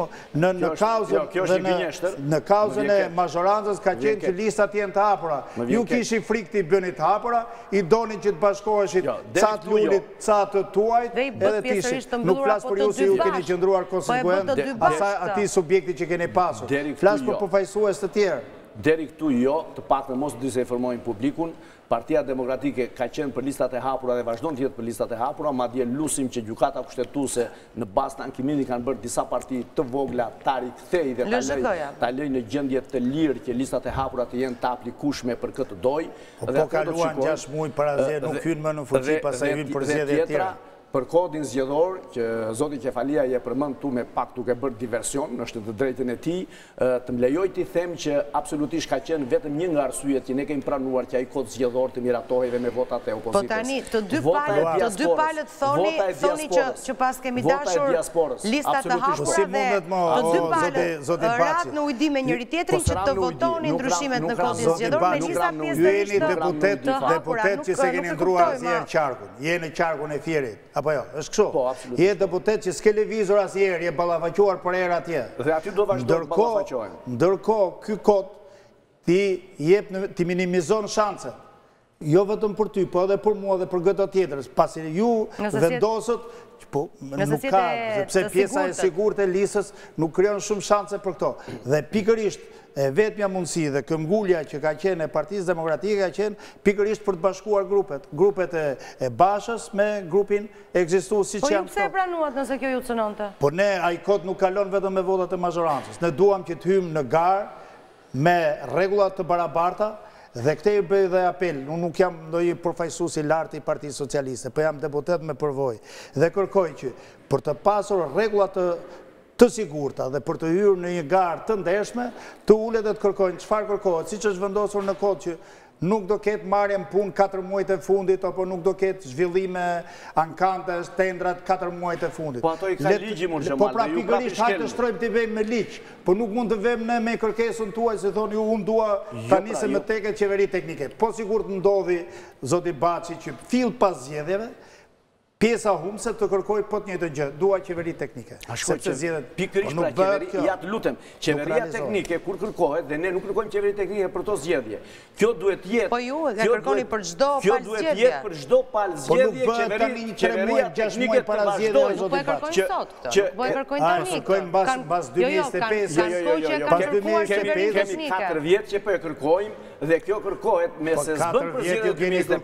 [SPEAKER 3] në kauzën e mazhorancës ka qenë që listat jenë të hapura. Ju kishi frikë të i bëni të hapura, i donin që të bashkoheshit ca të Lulit, ca të tuajt, edhe tishit. Nuk flas për ju se ju keni qëndruar konsekuent atij subjekti që keni pasur. Flas për përfaqësues të tjerë.
[SPEAKER 4] Deri këtu jo, të paktën mos disinformojnë publikun, Partia Demokratike ka qenë për listat e hapura dhe vazhdon të jetë për listat e hapura, madje lusim që gjykata kushtetuese në bazë të ankimit kanë bërë disa parti të vogla ta rikthej dhe ta lëj në gjendje të lirë që listat e hapura të jenë të aplikueshme për këtë doj.
[SPEAKER 3] Po kaluan 6 muaj para zgjedhjeve, nuk hyn më në fuqi pastaj hyn për zgjedhje të tjera.
[SPEAKER 4] Për kodin zgjedhor, që zoti Qefalia je përmend tu me pak duke bërë diversion, është të drejtën e tij, të më lejoj të them që absolutisht ka qenë vetëm një nga arsyet që ne kemi pranuar që ai kod zgjedhor të miratohej dhe me votat e opozitës.
[SPEAKER 1] Po tani të dy palët thoni që pas kemi dashur listat të hapura dhe të dy palët rat në ujdi me njëri tjetrin që të votoni ndryshimet në kodin zgjedhor me lista pjesërisht të
[SPEAKER 3] deputet që se keni ndruar asnjëherë qarkun. Jeni qarkun e Fierit. Apo jo, është kështu. Je deputet që s'ke lëvizur asnjëherë, je ballafaquar për herë atje.
[SPEAKER 4] Dhe aty do vazhdojmë të ballafaqohen.
[SPEAKER 3] Ndërkohë, ky kod ti minimizon shanset. Jo vetëm për ty, po edhe për mua dhe për çdo tjetër, pasi ju vendosët po nuk ka, sepse pjesa e sigurt e listës nuk krijon shumë shanse për këto. Dhe pikërisht e vetmja mundësi dhe këmbgulja që ka qenë e Partisë Demokratike ka qenë pikërisht për të bashkuar grupet e Bashës me grupin ekzistues siç janë.
[SPEAKER 1] Po ju pse e pranuat nëse kjo ju cënonte?
[SPEAKER 3] Po ne ai kod nuk kalon vetëm me votat e mazhorancës. Ne duam që të hyjmë në garë me rregulla të barabarta. Dhe këte i bëj dhe apel, unë nuk jam ndonjë përfaqësues i lartë i Partisë Socialiste, po jam deputet me përvojë dhe kërkoj që për të pasur rregulla të sigurta dhe për të hyrë në një garë të ndershme, të ulet dhe të kërkojnë çfarë kërkohet, siç është vendosur në kod që nuk do ketë marrje në punë 4 muajt e fundit, apo nuk do ketë zhvillime ankante, tendrat 4 muajt e fundit.
[SPEAKER 4] Po ato i ka ligji mund që
[SPEAKER 3] po pra pikërisht hajtë të shtrojmë të vejmë me ligj, po nuk mund të vejmë ne me kërkesën tuaj se thoni unë dua ta nisem me teke qeveri teknike. Po sigurt ndodhi zoti Baçi që fill pas zgjedhjeve, pjesa humse të kërkoj po të njëjtën gjë, dua qeveri teknike.
[SPEAKER 4] Pikërisht pra qeveri, ja të lutem, qeveria teknike kur kërkohet, dhe ne nuk kërkojmë qeveri teknike për to zgjedhje. Kjo duhet jetë...
[SPEAKER 1] Po ju e kërkoni për çdo palë zgjedhje.
[SPEAKER 4] Kjo duhet jetë për çdo palë zgjedhje, qeveria teknike të vazhdojnë.
[SPEAKER 1] Nuk po e kërkojnë sot këtë, po e kërkojnë tani.
[SPEAKER 3] Kërkojnë bas 2025.
[SPEAKER 4] Kemi 4 vjetë që po e kërkojmë dhe kjo kërkohet me se zbën për zgjedhje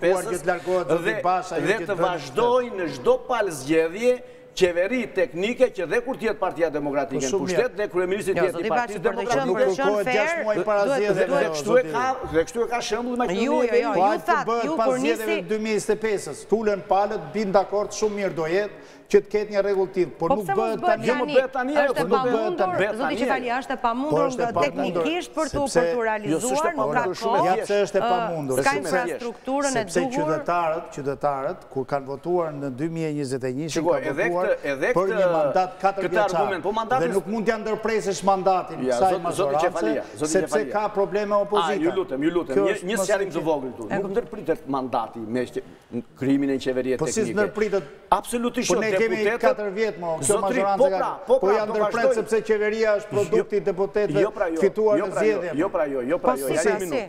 [SPEAKER 4] 2025 dhe të vazhdojnë në çdo palë zgjedhje qeveri teknike që dhe kur tjetë Partia Demokratike në pushtet dhe kryeministri tjetë i Partisë Demokratike
[SPEAKER 3] nuk kërkohet 6 muaj para zgjedhjeve.
[SPEAKER 4] Dhe kështu e ka shembull me
[SPEAKER 1] ju thatë, ju
[SPEAKER 3] pas zgjedhjeve 2025-s, tulen palët, bin dakord shumë mirë do jetë që të ketë një rregull tillë, por nuk bëhet tani.
[SPEAKER 4] Jo më bëhet tani,
[SPEAKER 1] është e pamundur, zoti Qefali, është e pamundur teknikisht për të realizuar, nuk ka kohë.
[SPEAKER 3] Ja pse është e pamundur.
[SPEAKER 1] Ka infrastrukturën e duhur.
[SPEAKER 3] Sepse qytetarët kur kanë votuar në 2021 kanë votuar për një mandat 4 vjeçar. Dhe nuk mund t'ja ndërpresësh mandatin kësaj majorancë, sepse ka probleme opozita.
[SPEAKER 4] Ju lutem, një sqarim të vogël këtu. Nuk ndërpritet mandati me krijimin e qeverisë teknike.
[SPEAKER 3] Po si ndërpritet?
[SPEAKER 4] Absolutisht jo.
[SPEAKER 3] Kemi 4 vjetë, kjo majorancë ka, po janë ndërpret sepse qeveria është produkti deputetëve fituar në zgjedhje.
[SPEAKER 4] Jo pra jo,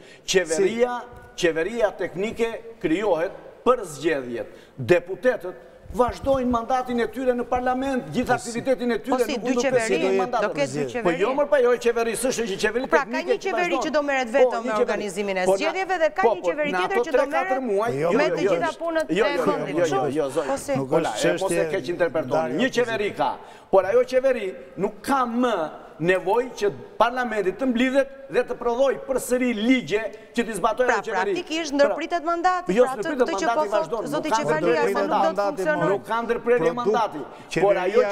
[SPEAKER 4] qeveria teknike krijohet për zgjedhjet. Deputetët vazhdojnë mandatin e tyre në parlament, gjithë aktivitetin e tyre
[SPEAKER 1] nuk mund të presidojnë mandatin. Do ketë dy qeveri.
[SPEAKER 4] Po jo mërë pa jo e qeveri, sështë që qeveri teknike
[SPEAKER 1] që vazhdojnë. Pra, ka një qeveri që do meret vetëm me organizimin e zgjedhjeve dhe ka një qeveri tjetër që do meret me të gjitha punët e vendit.
[SPEAKER 4] Mos e keq interpretoni. Një qeveri ka, por ajo qeveri nuk ka më nevoj që parlamentit të mblidhet dhe të prodhoj përsëri ligje që t'i zbatoj e qeveri.
[SPEAKER 1] Pra, praktikisht ndërpritet mandati, pra të që po thot zoti Qefalia se nuk do të funksionoj.
[SPEAKER 4] Nuk ka ndërprerje mandati, por ajo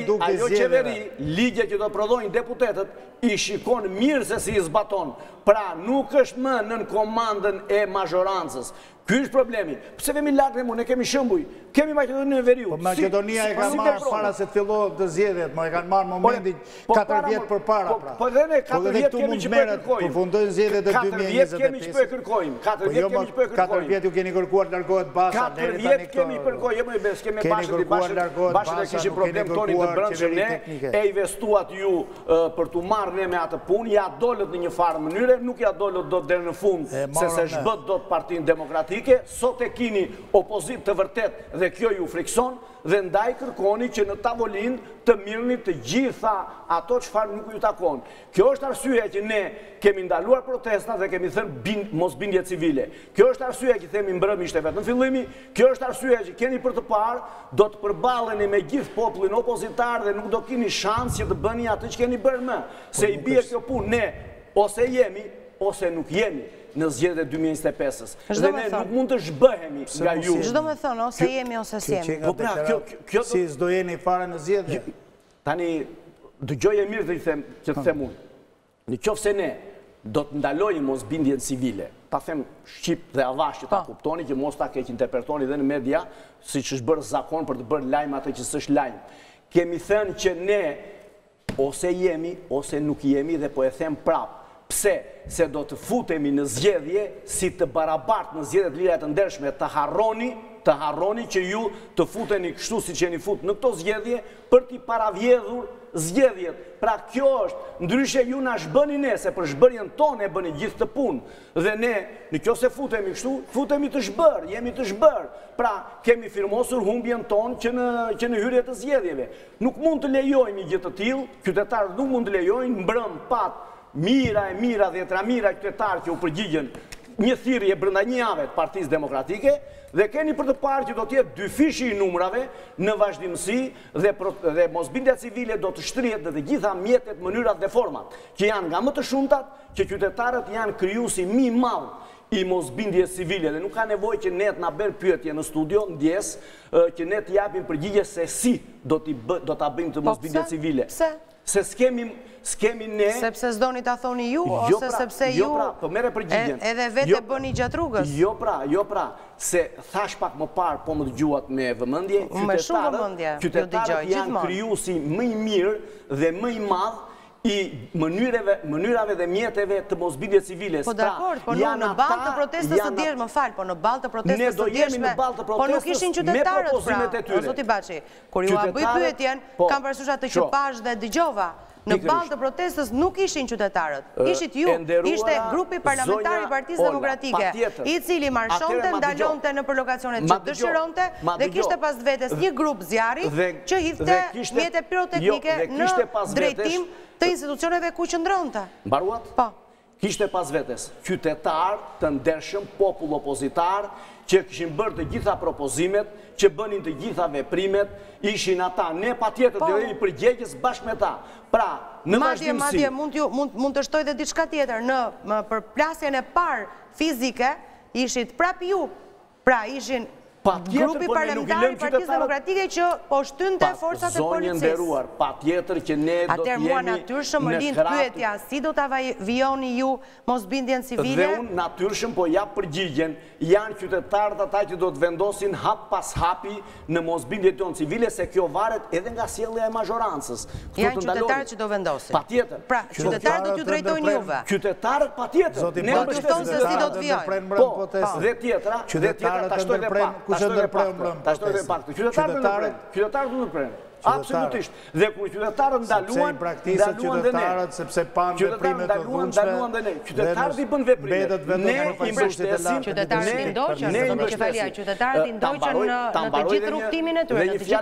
[SPEAKER 4] qeveri, ligje që do prodhojnë deputetet, i shikon mirë se si i zbaton. Pra, nuk është më nën komandën e majorancës. Ky është problemi. Pse vemi larg ne kemi shembuj. Kemi Maqedoninë e Veriut.
[SPEAKER 3] Po Maqedonia e ka marrë para se të fillohet të zgjedhjet, më e kanë marrë momentin 4 vjet përpara pra.
[SPEAKER 4] Po dhe ne 4 vjet kemi që po e kërkojmë.
[SPEAKER 3] Përfundojnë zgjedhjet e 2025.
[SPEAKER 4] 4 vjet kemi që po e kërkojmë. 4 vjet kemi që po e kërkojmë.
[SPEAKER 3] 4 vjet ju keni kërkuar largohet Basha
[SPEAKER 4] deri tani. 4 vjet kemi kërkuar, më bes, kemi Bashën e kishin problem tonin të brendshëm ne, e investuat ju për tu marrë ne me atë punë, ja dolët në një farë mënyre, nuk ja dolët dot deri në fund, se se zhbët dot Partinë Demokratike. Sot e kini opozit të vërtet dhe kjo ju frikson dhe ndaj kërkoni që në tavolin të mirëni të gjitha ato çfarë nuk ju takon. Kjo është arsyeja që ne kemi ndaluar protesta dhe kemi thënë mos bindje civile. Kjo është arsyeja që themi mbrëmë ishte vetë në fillimi, kjo është arsyeja që keni për të parë, do të përballeni me gjithë popullin opozitar dhe nuk do keni shans që të bëni atë që keni bërë më. Se i bie kjo punë ne ose jemi ose nuk jemi në zgjedhjet e 2025-s. Dhe ne nuk mund të zhbëhemi nga ju.
[SPEAKER 1] Çdo më thon ose jemi ose s'jemi.
[SPEAKER 3] Po pra, kjo si s'do jeni fare në zgjedhje.
[SPEAKER 4] Tani dëgjoje mirë dhe i them që të them unë. Në qoftë se ne do të ndalojmë mosbindjen civile, ta them shqip dhe avash që ta kuptoni që mos ta keq interpretoni dhe në media, siç është bërë zakon për të bërë lajm atë që s'është lajm. Kemi thënë që ne ose jemi ose nuk jemi dhe po e them prapë. Pse? Se do të futemi në zgjedhje si të barabart në zgjedhjet lira të ndershme, të harroni që ju të futeni kështu si që jeni fut në këto zgjedhje për t'i paravjedhur zgjedhjet. Pra kjo është, ndryshe ju na shbëni ne, se për shbërjen tonë e bëni gjithë të punë. Dhe ne, në kjo se futemi kështu, futemi të shbërë, jemi të shbërë. Pra, kemi firmosur humbjen tonë që në hyrje të zgjedhjeve. Nuk mund të lejojmë një gjithë të tillë, qytetarët nuk mund të lejojnë, mbrëm pat mira e mira dhe tramira qytetarë që u përgjigjen një thirrje brenda një jave të Partisë Demokratike dhe keni për të parë që do të jetë 2 fishi i numrave në vazhdimsi dhe mosbindja civile do të shtrihet në të gjitha mjetet, mënyrat dhe format që janë nga më të shumtat që qytetarët janë krijuesi më i madh i mosbindjes civile dhe nuk ka nevojë që ne të na bëjmë pyetje në studio ndjes që ne të japim përgjigje se si do ta bëjmë të mosbindja civile.
[SPEAKER 1] Pse?
[SPEAKER 4] Se s'kemi ne...
[SPEAKER 1] Sepse s'doni ta thoni ju, ose sepse ju edhe vete bëni gjatë rrugës?
[SPEAKER 4] Jo pra, se thash pak më parë, po më dëgjuat me vëmendje, qytetarët janë krijuesi më i mirë dhe më i madh i mënyrave dhe mjeteve të mosbindje civile.
[SPEAKER 1] Po dakord, po në balë të protestës së djeshme, po në balë të protestës së djeshme, po nuk ishin qytetarët pra, Zoti Baçi, kur ju a bëj pyetjen, kam parasysh atë që pash dhe dëgjova. Në balë të protestës nuk ishin qytetarët, ishit ju, ishte grupi parlamentari i Partisë Demokratike, i cili marshonte, ndalonte në lokacionet që dëshironte dhe kishte pas vetes një grup zjarri që hidhte mjete piroteknike në drejtim të institucioneve ku qëndronte.
[SPEAKER 4] Mbaruat?
[SPEAKER 1] Po.
[SPEAKER 4] Kishte pas vetes qytetar të ndershëm, popull opozitar, që kishin bërë të gjitha propozimet, që bënin të gjitha veprimet, ishin ata, ne pa tjetër të rejnë përgjegjës bashkë me ta. Pra, në vazhdimësi...
[SPEAKER 1] Madje mund të shtoj dhe diçka tjetër, në përplasjen e parë fizike, ishit prap ju, pra ishin grupi parlamentari Partisë Demokratike që po shtynte forcat e policisë.
[SPEAKER 4] Zonjë nderuar, pa tjetër që ne do të jemi
[SPEAKER 1] natyrshëm më lind pyetja, si do ta vijoni ju mosbindjen civile?
[SPEAKER 4] Dhe unë natyrshëm po jap përgjigjen, janë qytetarët ata që do të vendosin hap pas hapi në mosbindjen tonë civile, se kjo varet edhe nga sjellja e mazhorancës.
[SPEAKER 1] Janë qytetarët që do vendosin.
[SPEAKER 4] Patjetër.
[SPEAKER 1] Pra, qytetarët do t'ju drejtojnë juve.
[SPEAKER 4] Qytetarët patjetër.
[SPEAKER 1] Ne do të thonë se si do të vijojnë.
[SPEAKER 4] Dhe tjetra, ta shtoj dhe pak. Ta shtoj dhe pak. Qytetarët do ndërprenë. Absolutisht. Dhe kur qytetarët ndaluan dhe ne. Ndaluan dhe ne. Qytetarët i bën veprime. Ne i mbështesim.
[SPEAKER 1] Qytetarët i ndoqën, qytetarët i ndoqën në të gjithë rrugtimin e tyre, në të gjithë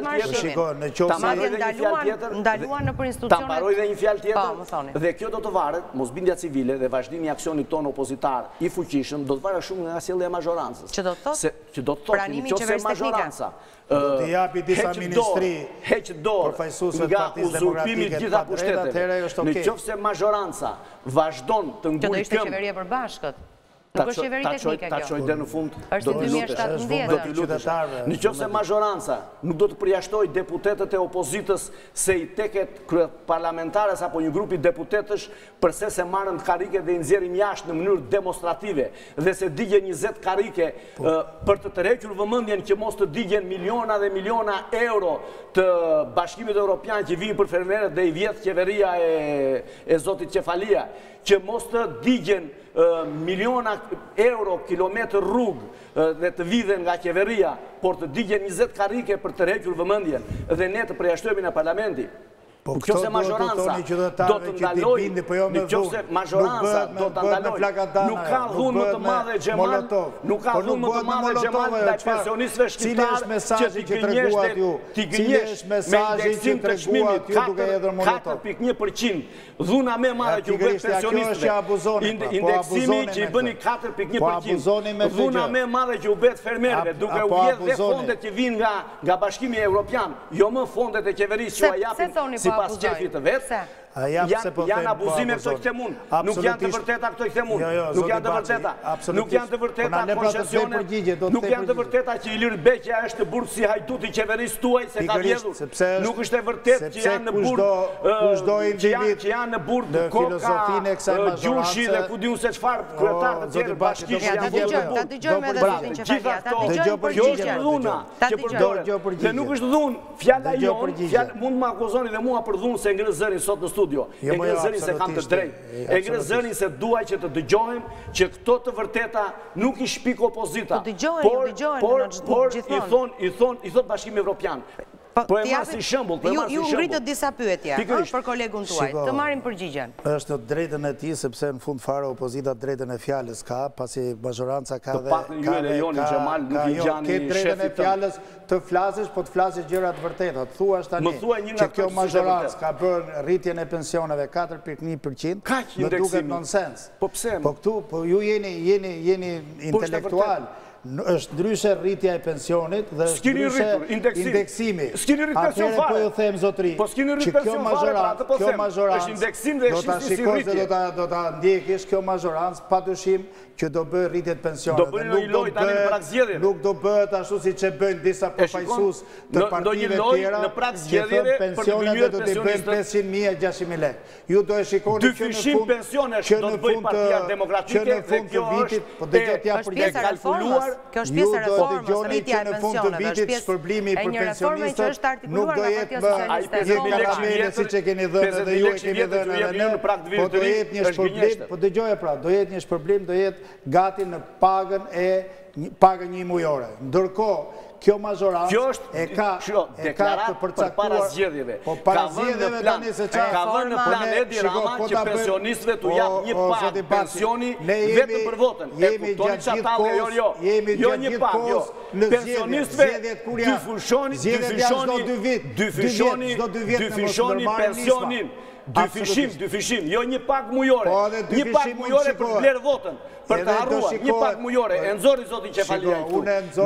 [SPEAKER 1] marshimin. Ndaluan në për institucionet.
[SPEAKER 4] Ta mbaroj dhe një fjalë tjetër. Dhe kjo do të varet, mosbindja civile dhe vazhdimi i aksionit tonë opozitar i fuqishëm, do të varet shumë nga sjellja e mazhorancës.
[SPEAKER 1] Që do të thotë?
[SPEAKER 4] Që do të thotë nëse mazhoranca
[SPEAKER 3] do të japi disa ministri
[SPEAKER 4] heq dorë nga uzurpimi gjitha pushtetet. Në qoftë se mazhoranca vazhdon të ngulë
[SPEAKER 1] që do ishte qeveria e përbashkët. Nuk është qeveri teknike kjo.
[SPEAKER 4] Ta qoj dhe në fund.
[SPEAKER 1] Është 2017.
[SPEAKER 4] Në qoftë se mazhoranca nuk do të përjashtoj deputetët e opozitës se i teket parlamentarës apo një grupi deputetësh përse se marrën karike dhe i nxjerrin jashtë në mënyrë demonstrative dhe se digjen 20 karike për të tërhequr vëmendjen që mos të digjen miliona dhe miliona euro të Bashkimit Evropian që vijnë për fermerët dhe i vjedh qeveria e zotit Qefalia, që mos të digjen miliona euro, kilometr rrugë dhe të vidhen nga qeveria, por të digjen 20 karike për të rrequr vëmendjen dhe ne të përjashtojmë në parlamenti. Në qofse mazhoranca do të ndaloj, në qofse mazhoranca do të ndaloj, nuk ka dhunë më të madhe Gjemal, nuk ka dhunë më të madhe Gjemal ndaj pensionistëve shqiptarë që t'i gënjesh me indeksim të çmimit 4.1%. Dhuna me madhe që u bëhet pensionistëve, indeksimi që i bëni 4.1%. Dhuna me madhe që u bëhet fermerëve, duke u vjedh dhe fondet që vinë nga Bashkimi Evropian, jo më fondet e qeverisë që u japin pas qefit të vetë, janë abuzime këto i këthe mund. Nuk janë të vërteta këto i këthe mund. Nuk janë të vërteta. Nuk janë të vërteta koncesionet. Nuk janë të vërteta që Ilir Beqja është burë si hajtuti qeverisë tuaj se ka vjedhur. Nuk është e vërtet që janë në burë Koka, Gjushi dhe ku di unë se qfarë kryetarë të tjerë bashkishë janë vjedhur në burë.
[SPEAKER 1] Ta dëgjojmë edhe zotin Qefalia. Ta dëgjojmë përgjigje.
[SPEAKER 4] Dhe nuk është dhunë. Fjalla jonë, mund më akuzoni dhe mua për dhunë se ngre zërin sot në studio. E ngre zërin se kam të drejt. E ngre zërin se duaj që të dëgjojmë që këto të vërteta nuk i shpik opozita. Por i thot Bashkimi Evropian. Po e marë si shëmbull.
[SPEAKER 1] Ju ngritët disa pyetje për kolegun tuaj. Të marim përgjigjen.
[SPEAKER 3] Është në drejtën e ti, sepse në fund fare opozita drejtën e fjallës ka, pasi mazhoranca ka dhe...
[SPEAKER 4] Të pak në ju e lejoni Gjemal, nuk i gjani
[SPEAKER 3] shefit të... Ke drejtën e fjallës të flasësh, po të flasësh gjërat vërteta. Të thua është tani që kjo mazhorancë ka bërë rritjen e pensioneve 4.1%, në duket nonsens.
[SPEAKER 4] Po pse?
[SPEAKER 3] Po këtu, po ju jeni intelektual. është ndryshe rritja e pensionit dhe është ndryshe indeksimi. Atëre po ju them zotri, që kjo mazhorancë do të shikosh dhe do të ndjekish kjo mazhorancë pa dyshim që do bëjë rritjet pensionet. Nuk do bëhet ashtu si që bëjnë disa përfaqësues të partive tjera, që thënë pensionet dhe do t'i bëjnë 500.000 e 600.000 lekë. Ju do e shikoni që në fund të vitit, po dhe gjë t'ja përgjithë.
[SPEAKER 1] Kjo është pjesë e reformës, rritja e pensioneve, është pjesë e një reforme që është artikuluar nga Partia Socialiste.
[SPEAKER 3] Si që keni dhënë dhe ju e keni dhënë edhe ne, po do jetë një shpërblim, po dëgjoje pra, do jetë një shpërblim, do jetë gati në pagën një mujore. Ndërkohë, kjo majorancë e ka të përcaktuar po para zgjedhjeve tani se çfarë
[SPEAKER 4] ka vënë në plan Edi Rama që pensionistëve t'u jap një pagë pensioni vetëm për votën. E kuptoni çfarë jo një pagë, jo. Pensionistëve dy fishoni pensionin. Dy fishim, jo një pagë mujore. Një pagë mujore për të blerë votën. Për të harruar, një pagë mujore. E nëzori zoti Qefalia këtu.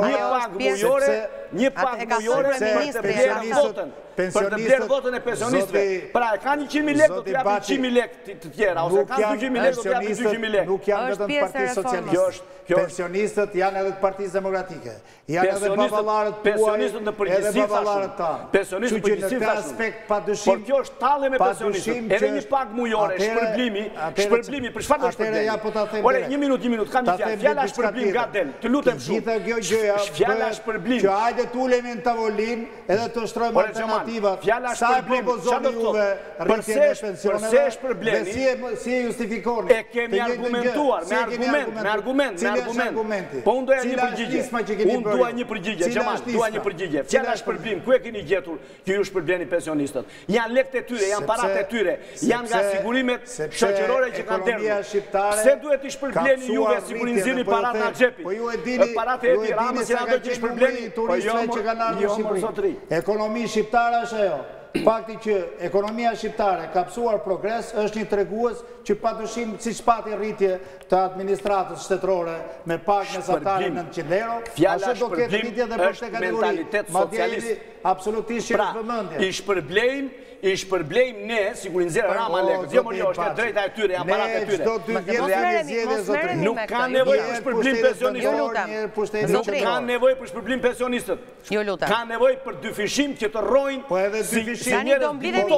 [SPEAKER 4] Një pagë mujore për të blerë votën. Për të blerë votën e pensionistëve. Pra, e ka 100.000 lek, do të japi 100.000 lek të tjera. Ose ka 200.000 lek, do të japi 200.000 lek.
[SPEAKER 3] Nuk janë vetëm Partia Socialiste. Pensionistët janë edhe të Partisë Demokratike. Janë edhe baballarët tuaj, edhe baballarët tanë.
[SPEAKER 4] Pensionistët në përgjithësi thashun. Por kjo është tallje me pensionistët. Edhe një pagë mujore, shpërblimi, për çfarë do shpërblimi? Ore, një minut, kam një fjalë. Fjala shpërblim nga del. Të lutem shumë.
[SPEAKER 3] Gjitha kjo gjëja
[SPEAKER 4] fjala shpërblim.
[SPEAKER 3] Që hajde tulemi në tavolinë edhe të shtrojmë alternativat. Sa e propozoni juve rritjen e pensioneve dhe si e justifikoni.
[SPEAKER 4] E kemi argumentuar me argument. Po unë doja një përgjigje. Dua një përgjigje. Fjala shpërblim, ku e keni gjetur që ju shpërbleni pensionistët? Janë lekët e tyre, janë parat e tyre, janë nga sigurimet shoqërore që kanë derdhur. Pse duhet i shpërbleni juve sigurin zini parat nga xhepi? Parat e Edi Ramës që do të shpërbleni
[SPEAKER 3] turistëve që kanë ardhur në Shqipëri. Ekonomi shqiptare është ajo. Fakti që ekonomia shqiptare ka pësuar progres është një tregues që padyshim siç pati rritje të administratës shtetërore me pagë mesatare 900 euro, ashtu do ketë rritje dhe për këtë kategori. Madje absolutisht që është vëmendje.
[SPEAKER 4] I shpërblejmë ne, sigurin zera Rama lekët, jo mërjo, është e drejta e tyre, janë parat e tyre.
[SPEAKER 3] Ne, çdo 2 vjetë realizjeve, zotri.
[SPEAKER 4] Nuk ka nevoj për shpërblim pensionistët. Nuk ka nevoj për shpërblim pensionistët. Ka nevoj për dy fishim që të rrojnë si njerës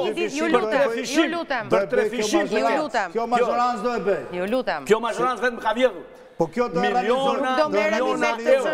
[SPEAKER 4] për 3 fishim.
[SPEAKER 3] Kjo mazhorancë do e bëj.
[SPEAKER 4] Kjo mazhorancë vetëm ka vjedhur.
[SPEAKER 3] Po kjo do
[SPEAKER 1] miliona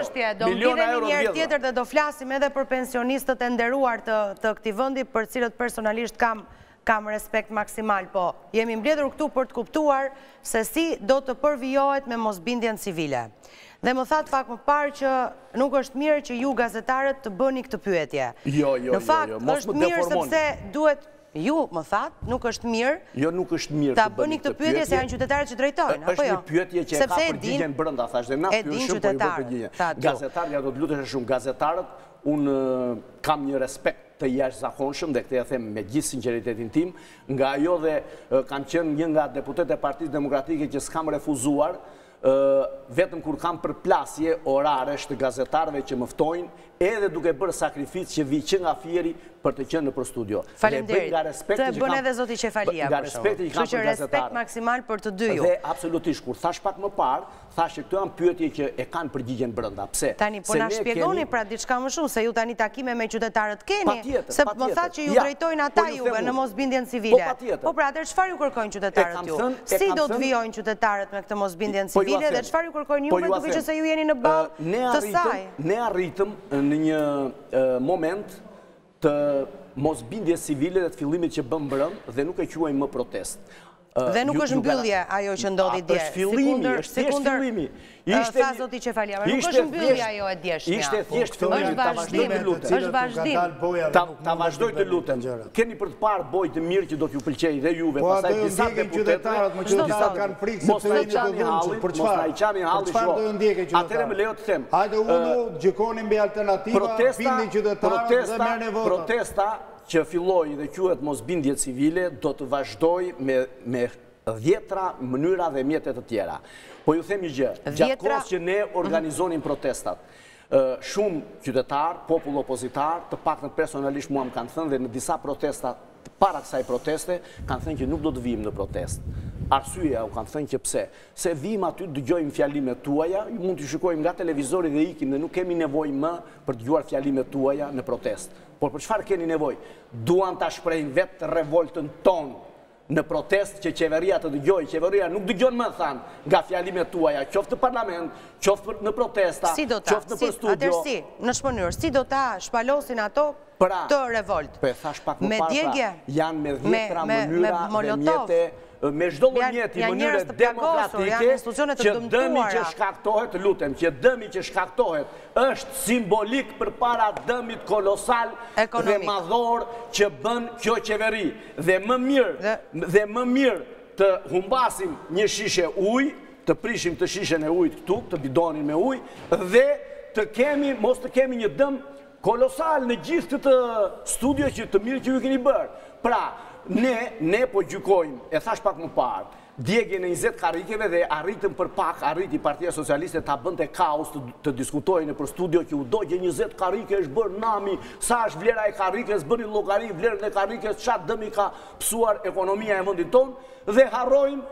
[SPEAKER 1] euro njërë tjetër dhe do flasim edhe për pensionistët e nderuar të këtij vendi për cilët personalisht kam respekt maksimal, po jemi mbledhur këtu për të kuptuar se si do të përvijohet me mosbindjen civile. Dhe më thatë pak më parë që nuk është mirë që ju gazetarët të bëni këtë pyetje. Në fakt është mirë sepse duhet ju, më thatë, nuk është mirë ta bëni këtë pyetje se janë qytetarët që drejtojnë, apo jo?
[SPEAKER 4] Është një pyetje që e ka përgjigjen brenda, thash, dhe na pyeshëm po ju bë përgjigjen. Gazetarët, ja do të lutesh shumë, gazetarët, unë kam një respekt të jashtëzakonshëm dhe këtë ja them me gjithë sinqeritetin tim, nga ajo dhe kam qenë një nga deputetët e Partisë Demokratike që s'kam refuzuar, vetëm kur kam përplasje oraresh të gazetarëve që më ftojnë, edhe duke bërë sakrificë që vi që nga fieri për të qenë në për studio.
[SPEAKER 1] Faleminderit. Të bën edhe zoti Qefalia.
[SPEAKER 4] Nga respekti që kam për gazetarë.
[SPEAKER 1] Respekt maksimal për të dy ju.
[SPEAKER 4] Dhe absolutisht, kur thash pak më parë, thash që këto janë pyetje që e kanë përgjigjen brenda. Pse?
[SPEAKER 1] Tani, po na shpjegoni pra diçka më shumë, se ju tani takime me qytetarët keni, se më thatë që ju drejtojnë ata juve në mosbindjen civile. Po pra, atëherë çfarë ju kërkojnë qytetarët ju? Si do të vijojnë qytetarët me këtë mosbindjen civile dhe çfarë ju kërkojnë juve duke që se ju jeni në ballë të saj?
[SPEAKER 4] Ne arritëm në një moment të mosbindje civile dhe të fillimit që bëm brëm dhe nuk e quajmë më protest.
[SPEAKER 1] Dhe nuk është mbyllje ajo që ndodhi dje.
[SPEAKER 4] Është fillimi, është thjesht fillimi.
[SPEAKER 1] Tha zoti Qefalia, nuk është mbyllje ajo e djeshmja.
[SPEAKER 4] Ishte thjesht fillimi, ta vazhdoj të lutem.
[SPEAKER 1] Është vazhdim.
[SPEAKER 4] Ta vazhdoj të lutem. Keni për të parë bojë të mirë që do t'ju pëlqejë dhe juve, pastaj disa deputetët,
[SPEAKER 3] disa kanë frikë se të jeni të vëndshëm. Për çfarë do ju ndjekë qytetarët?
[SPEAKER 4] Atëherë më lejo të them.
[SPEAKER 3] Hajde unu gjykoni mbi alternativa, bindni qytetarët dhe merrni vota.
[SPEAKER 4] Protesta që filloi dhe quhet mosbindje civile do të vazhdoj me 10 mënyra dhe mjetet të tjera. Po ju them një gjë, gjatë kohës që ne organizonim protestat, shumë qytetar, popull opozitar, të paktën personalisht mua më kanë thënë dhe në disa protesta para kësaj proteste, kanë thënë që nuk do të vijmë në protest. Arsyeja u kanë thënë që pse? Se vijmë aty, dëgjojmë fjalimet tuaja, mund të shikojmë nga televizori dhe ikim dhe nuk kemi nevojë më për të dëgjuar fjalimet tuaja në protest. Por për çfarë keni nevojë? Duan ta shprehin vetë revoltën tonë në protest që qeveria të dëgjoj, qeveria nuk dëgjon më thanë nga fjalimet tuaja, qoftë në parlament, qoftë në protesta, qoftë në për studio.
[SPEAKER 1] Atërsi, në shpënyrë, si do ta shpalosin ato të revolt?
[SPEAKER 4] Me djegje? Janë me dhjetra mënyra dhe mjete, me çdo lloj mjeti, mënyre demokratike, që dëmi që shkaktohet, lutem, që dëmi që shkaktohet është simbolik përpara dëmit kolosal dhe madhor që bën kjo qeveri. Dhe më mirë të humbasim një shishe ujë, të prishim të shishen e ujit këtu, të bidonin me ujë, dhe mos të kemi një dëm kolosal në gjithë këtë studio që të mirë që ju keni bërë. Pra, ne po gjykojmë, e thash pak më parë, djegjen e 20 karikeve dhe arritëm për pak, arriti Partia Socialiste ta bënte kaos të diskutojnë për studio që u dogje 20 karike, është bërë nami, sa është vlera e karikes, bëri llogari vlerën e karikes, çfarë dëmi ka psuar ekonomia e vendit tonë, dhe harrojmë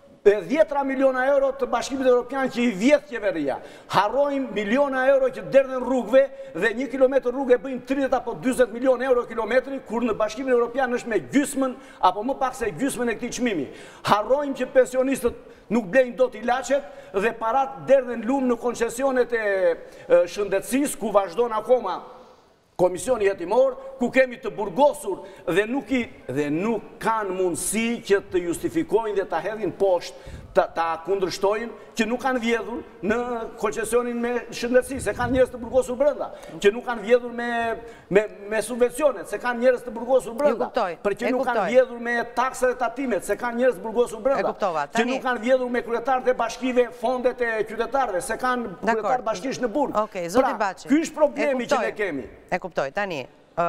[SPEAKER 4] 10 miliona euro të Bashkimit Evropian që i vjedh qeveria. Harrojmë miliona euro që derdhen rrugëve dhe 1 kilometër rrugë bëjnë 30 apo 40 milion euro kilometri, kur në Bashkimin Evropian është me gjysmën apo më pak se gjysmën e këtij çmimi. Harrojmë që pensionistët nuk blejnë dot ilaçet dhe parat derdhen lumë në koncesionet e shëndetësisë, ku vazhdon akoma komisioni jetimor, ku kemi të burgosur dhe nuk kanë mundësi që të justifikojnë dhe të hedhin poshtë, ta kundërshtojnë, që nuk kanë vjedhur në koncesionin me shëndetësi, se kanë njerëz të burgosur brenda, që nuk kanë vjedhur me subvencionet, se kanë njerëz të burgosur brenda, për që nuk kanë vjedhur me taksat e tatimet, se kanë njerëz të burgosur brenda, që nuk kanë vjedhur me kryetarët e bashkive fondet e qytetarëve, se kanë kryetarë bashkish në burg. Pra, ky është problemi që ne kemi.
[SPEAKER 1] E kuptoj, tani,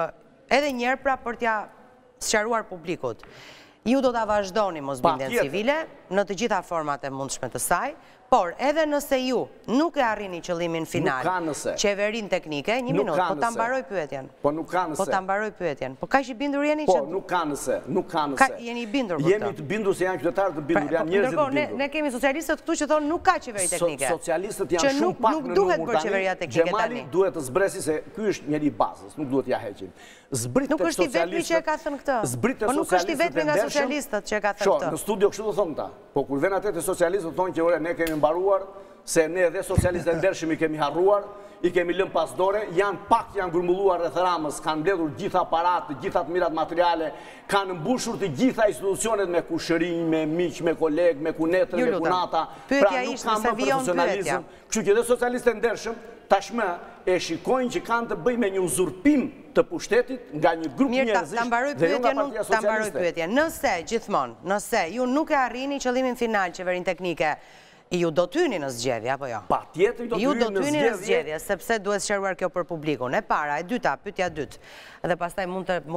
[SPEAKER 1] edhe njerë pra për t'ja sqaruar publikut, ju do t'a vazhdoni mosbindjen civile në të gjitha format e mundshme të saj, por edhe nëse ju nuk e arrini qëllimin final, qeverin teknike, një minut, po t'a mbaroj pyetjen.
[SPEAKER 4] Po nuk ka nëse.
[SPEAKER 1] Po t'a mbaroj pyetjen. Po ka që i bindur jeni që...
[SPEAKER 4] Po nuk ka nëse, nuk ka nëse.
[SPEAKER 1] Jeni i bindur për të.
[SPEAKER 4] Jemi të bindur se janë qytetarë të bindur, janë njerëzit të bindur.
[SPEAKER 1] Ne kemi socialistët këtu që thonë nuk ka qeveri teknike.
[SPEAKER 4] Socialistët janë shumë pak në numër tani. Gjemali duhet të zbresi se ky është njeri bazës, nuk duhet ja heqim.
[SPEAKER 1] Nuk është i vetmi që e ka thënë këtë. Po nuk është i vetmi nga socialistët që e ka thënë këtë.
[SPEAKER 4] Në studio kështu të thonë ta. Po kur vjen atë të socialistët thonë që ore ne kemi mbaruar, se ne dhe socialistët e ndershëm i kemi harruar, i kemi lënë pas dore, janë grumbulluar rreth Ramës, kanë mbledhur gjitha aparat, gjitha të mirat materiale, kanë mbushur të gjitha institucionet me kushërinj, me miq, me koleg, me kunetër, me kunata. Pra nuk kanë më profesionalizëm. Kështu që dhe socialistët e ndershëm tashmë e shikojnë që kanë të bëjnë me një uzurpim të pushtetit nga një grup njerëzish dhe jo nga Partia Socialiste.
[SPEAKER 1] Nëse gjithmonë, nëse ju nuk e arrini qëllimin final qeverin teknike, ju do t'yni në zgjedhje, apo jo?
[SPEAKER 4] Pa tjetër
[SPEAKER 1] ju do t'yni në zgjedhje, sepse duhet sqaruar kjo për publikun. E para, e dyta, pyetja dytë, dhe pastaj mund të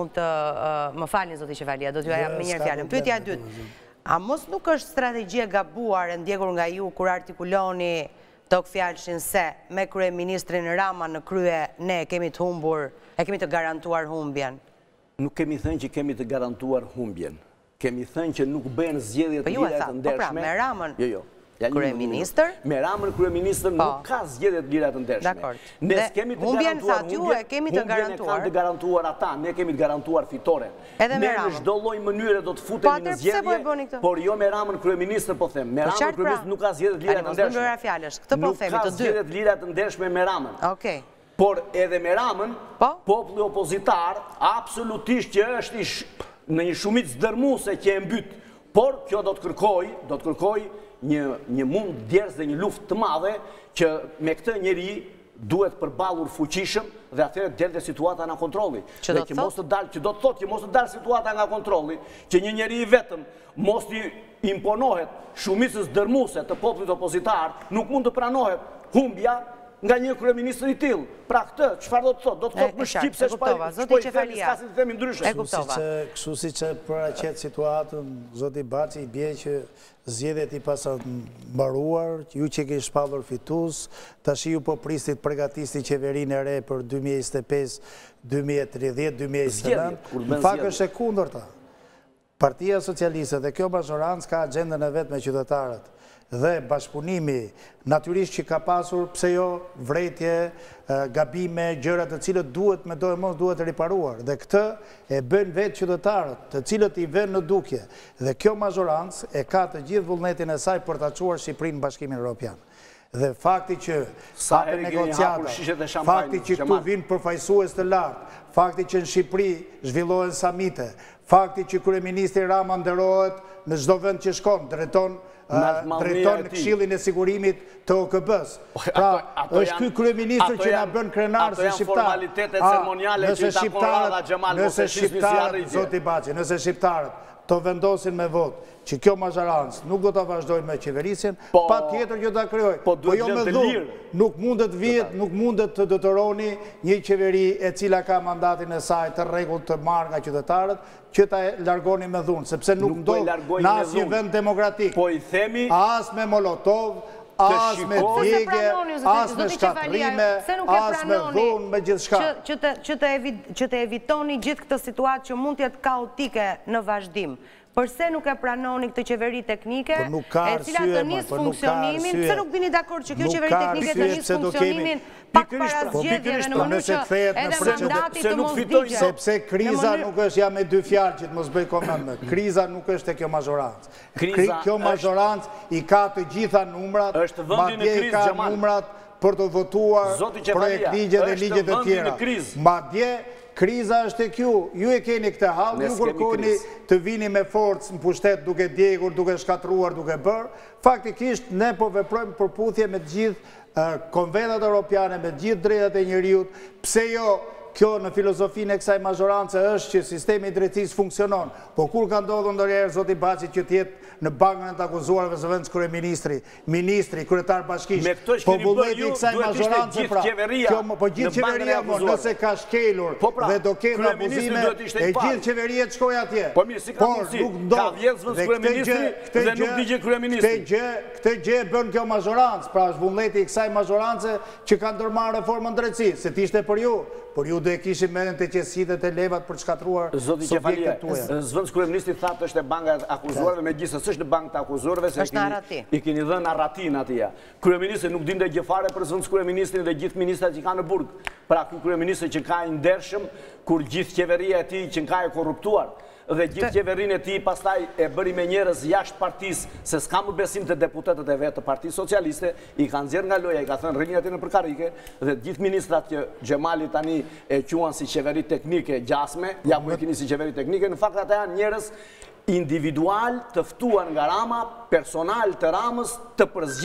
[SPEAKER 1] më falni zoti Qevalia, do t'ju jap më njëherë fjalën. Pyetja e dytë, a mos nuk është strategji e gabuar e ndjekur nga ju kur artikuloni tok fjalshin se me kryeministrin Rama në krye ne kemi të humbur, e kemi të garantuar humbjen?
[SPEAKER 4] Nuk kemi thënë që kemi të garantuar humbjen. Kemi thënë që nuk bëhen zgjedhje të lira të ndershme.
[SPEAKER 1] Me Ramën
[SPEAKER 4] kryeministër? Me Ramën kryeministër nuk ka zgjedhje të lira të ndershme. Ne kemi të garantuar humbjen, humbjen e kanë të garantuar ata, ne kemi të garantuar fitoren. Ne në çdo lloj mënyre do të futemi në zgjedhje, por jo me Ramën kryeministër, po them. Me Ramën kryeministër nuk ka zgjedhje të lira të ndershme. Nuk ka zgjedhje të lira të ndershme me Ramën. Por edhe me Ramën, populli opozitar, absolutisht që është në një shumicë dërmuese që e mbyt, por kjo do të kërkoj një mund djerës dhe një luft të madhe që me këtë njeri duhet përballur fuqishëm dhe atëherë del dhe situata nga kontrolli. Që do të thotë që mos të dalë situata nga kontrolli, që një njeri i vetëm mos të imponohet shumicës dërmuese të popullit opozitar, nuk mund të pranohet humbja nga një kryeministër i tillë. Pra këtë, çfarë do të thotë? Do të thotë më shqip se shpoj të themi ndryshe.
[SPEAKER 3] Kështu si që paraqet situatën, zoti Baçi, i bie që zgjedhjet i pasan mbaruar, ju që keni shpallur fitues, tash ju po pristit përgatisni qeverinë e re për 2025, 2030, 2029. Në fakt është e kundërta. Partia Socialiste dhe kjo majorancë ka agjendën e vet me qytetarët. dhe bashkëpunimi natyrisht që ka pasur, pse jo, vretje, gabime, gjërat të cilët duhet me do e mos duhet riparuar. Dhe këtë e bën vetë qytetarët, të cilët i vënë në dukje. Dhe kjo mazhorancë e ka të gjithë vullnetin e saj për ta çuar Shqipërinë në Bashkimin Evropian. Dhe fakti që hapen negociata, fakti që këtu vinë përfaqësues të lartë, fakti që në Shqipëri zhvillohen samite, fakti që kryeministri Rama nderohet në çdo vend që shkon, drejton Këshillin e Sigurimit të OKB-s. Pra, është ky kryeministër që na bën krenar se shqiptarët. Nëse shqiptarët, zoti Baçi, nëse shqiptarët të vendosin me votë që kjo mazhorancë nuk do të vazhdojnë me qeverisjen, pa tjetër që ta kryoj. Po jo me dhunë, nuk mundet vjetë, nuk mundet të dëtëroni një qeveri e cila ka mandatin e saj të rregull të marrë nga qytetarët, që ta largoni me dhunë, sepse nuk ndodh në asnjë vend demokratik. As me Molotov, as me djegje, as me shkatrime, as me dhunë, me gjithë shka.
[SPEAKER 1] Që të evitoni gjithë këtë situatë që mund tjetë kaotike në vazhdim, përse nuk e pranoni këtë qeveri teknike, e cila të njësë funksionimin, përse nuk bini dakord që kjo qeveri teknike të njësë funksionimin pak para zgjedhjeve në mënyrë që edhe mandati të mos digje.
[SPEAKER 3] Sepse kriza nuk është ja me dy fjalë që të mos bëj koment me. Kriza nuk është e kjo mazhorancë. Kjo mazhorancë i ka të gjitha numrat, madje i ka numrat për të votuar projekt ligje dhe ligje të tjera. Madje kriza është e kjo, ju e keni këtë hall, ju kërkoni të vini me forcë në pushtet duke djegur, duke shkatruar, duke bërë. Faktikisht, ne po veprojmë përputhje me gjithë konventat europiane, me gjithë drejtat e njeriut, pse jo kjo në filozofinë e kësaj mazhorance është që sistemi i drejtësisë funksionon, po kur ka ndodhur ndonjëherë zoti Baçi që të jetë në bankën e të akuzuarve së vendit kryeministri, ministri, kryetar bashkisht, po vullneti i kësaj mazhorance pra, po gjithë qeveria nëse ka shkelur dhe do ketë abuzime, e gjithë qeveria të shkojë atje.
[SPEAKER 4] Po mirë, si ka mundësi? Ka vjedhë zvëndës kryeministri dhe nuk digje kryeministri.
[SPEAKER 3] Këtë gjë bën kjo mazhorancë, pra është vullneti i kësaj mazhorance që ka ndërmarrë reformën drejtësi, se t'ishte për ju do e kishim mendjen të qesitet e levat për të shkatruar subjektet tuaja.
[SPEAKER 4] Zvëndës kryeministri thatë është e banka e akuzuarve, megjithëse s'është në bankë të akuzuarve, se i keni dhënë narratin atija. Kryeministri nuk dinte gjë fare për zvëndës kryeministrin dhe gjithë ministrat që ka në burg. Pra ky kryeministri që ka i ndershëm, kur gjithë qeveria e tij që ka e korruptuar dhe gjithë qeverinë e tij pastaj e bëri me njerëz jashtë partisë, se s'ka më besim të deputetët e vetë të Partisë Socialiste, i kanë nxjerrë nga loja, i ka thënë rrini aty në përkarrike, dhe gjithë ministrat që Xhemali tani e quan si qeveri teknike gjasme, ja ku e keni si qeveri teknike, në fakt ata janë njerëz individual të ftuar nga Rama, personal të Ramës, të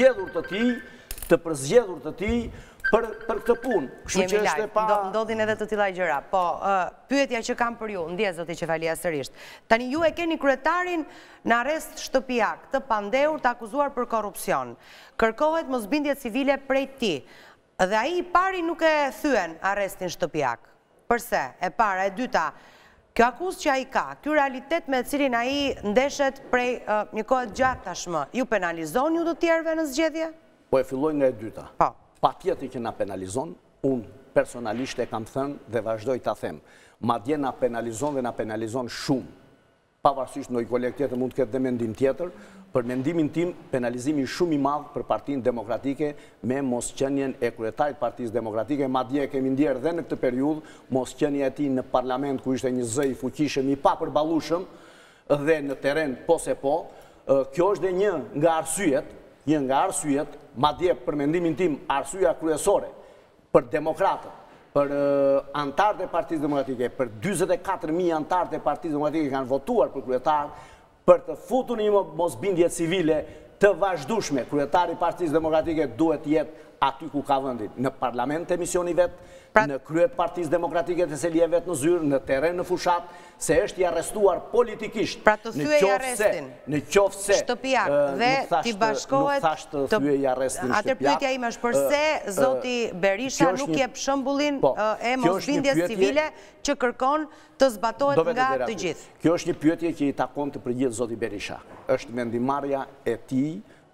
[SPEAKER 4] përzgjedhur të tij për këtë punë.
[SPEAKER 1] Jemi lajt, ndodhin edhe të tilla gjëra. Po, pyetja që kam për ju, ndjes zoti Qefalia sërisht. Tani ju e keni kryetarin në arrest shtëpiak, të pandehur, të akuzuar për korrupsion. Kërkohet mosbindje civile prej tij. Dhe ai i pari nuk e thyen arrestin shtëpiak. Përse? E para, e dyta, kjo akuzë që ai ka, ky realitet me cilin ai ndeshet prej një kohë gjatë tashmë, ju penalizon ju të tjerëve në zgjedhje?
[SPEAKER 4] Po e filloj nga e dyta.
[SPEAKER 1] Po.
[SPEAKER 4] Pa tjetër që na penalizon, unë personalisht e kam thënë dhe vazhdoj ta them. Madje na penalizon dhe na penalizon shumë. Pavarësisht ndonjë koleg tjetër mund të ketë dhe mendim tjetër, për mendimin tim penalizimi shumë i madh për Partinë Demokratike me mosqenien e kryetarit Partisë Demokratike, madje kemi ndjerë dhe në këtë periudhë mosqenia e tij në parlament ku ishte një zë i fuqishëm i papërballueshëm dhe në terren po se po. Kjo është dhe një nga arsyet, madje për mendimin tim arsyeja kryesore për demokratët, për antarët e Partisë Demokratike, për 44.000 antarët e Partisë Demokratike kanë votuar për kryetar, për të futur një mosbindje civile të vazhdueshme. Kryetari i Partisë Demokratike duhet jetë aty ku ka vendin, në parlament të misioni vetë, në kryet Partisë Demokratike të selje vetë në zyrë, në terren, në fushat, se është i arrestuar politikisht.
[SPEAKER 1] Pra të thyej arrestin shtëpiak dhe t'i bashkohet...
[SPEAKER 4] Nuk thashtë të thyej arrestin shtëpiak.
[SPEAKER 1] Atër pyetja ime është përse zoti Berisha nuk jep shembullin e mosbindjes civile që kërkon të zbatohet nga të gjithë.
[SPEAKER 4] Kjo është një pyetje që i takon të përgjithë zoti Berisha. Është mendimarrja e tij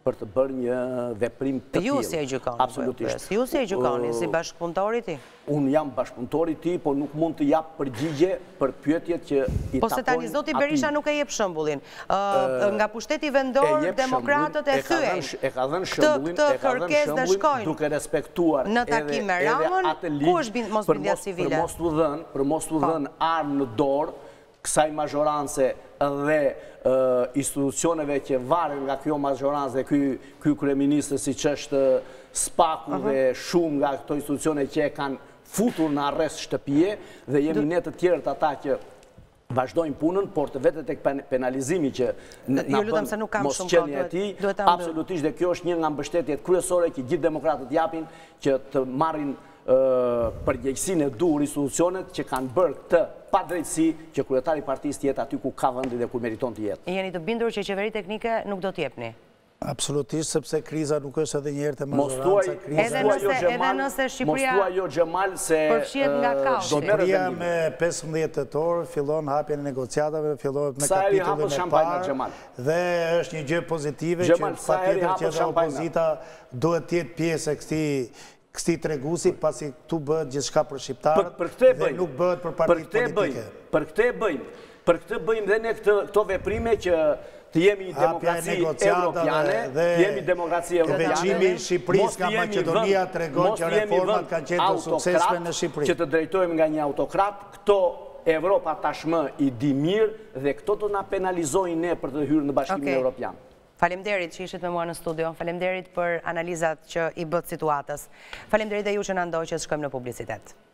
[SPEAKER 2] për të bërë një veprim të tillë.
[SPEAKER 1] Ju si e gjykoni?
[SPEAKER 2] Absolutisht.
[SPEAKER 1] Ju si e gjykoni, si bashkëpunëtori ti?
[SPEAKER 2] Unë jam bashkëpunëtori ti, por nuk mund të jap përgjigje për pyetjet që i takojnë.
[SPEAKER 1] Po se tani zoti Berisha nuk e jep shembullin. Nga pushteti vendor, demokratët e thyen.
[SPEAKER 2] E ka dhënë shembullin duke respektuar
[SPEAKER 1] në takim me Ramën, ku është mosbindja civile?
[SPEAKER 2] Për mos u dhënë armë në dorë kësaj mazhoranse dhe institucioneve që varen nga kjo mazhoranse dhe ky kryeministër si që është Spaku dhe shumë nga këto institucione që e kanë futur në arrest shtëpie dhe jemi ne të tjerët ata që vazhdojnë punën, por të vetë tek penalizimi që na bën mosqenie e tij, absolutisht dhe kjo është një nga mbështetjet kryesore që gjithë demokratët japin që të marrin përgjegjësinë e duhur institucionet që kanë bërë këtë padrejtësi që kryetari i partisë jetë aty ku ka vendi dhe ku meriton të jetë.
[SPEAKER 1] Jeni të bindur që qeveri teknike nuk do t'jepni?
[SPEAKER 3] Absolutisht, sepse kriza nuk është edhe njëherë të mazhoranca kriza.
[SPEAKER 1] Edhe nëse Shqipëria përfshihet nga kaosi.
[SPEAKER 3] Shqipëria me 15 tetor fillon hapjen e negociatave, fillohet me kapitullin e parë dhe është një gjë pozitive që patjetër që edhe opozita duhet të jetë pjesë e këtij treguesi, pasi këtu bëhet gjithçka për shqiptarët dhe nuk bëhet për partitë politike.
[SPEAKER 2] Për këtë bëjmë dhe ne këto veprime që të jemi demokraci europiane, të jemi demokraci europiane.
[SPEAKER 3] Veçimi i Shqipërisë nga Maqedonia tregon që reformat kanë qenë të suksesshme në Shqipëri.
[SPEAKER 2] Që të drejtojmë nga një autokrat, këto Evropa tashmë i di mirë dhe këto do na penalizojnë ne për të hyrë në Bashkimin Evropian.
[SPEAKER 1] Faleminderit që ishit me mua në studio, faleminderit për analizat që i bët situatës. Faleminderit dhe ju që na ndoqët, shkojmë në publicitet.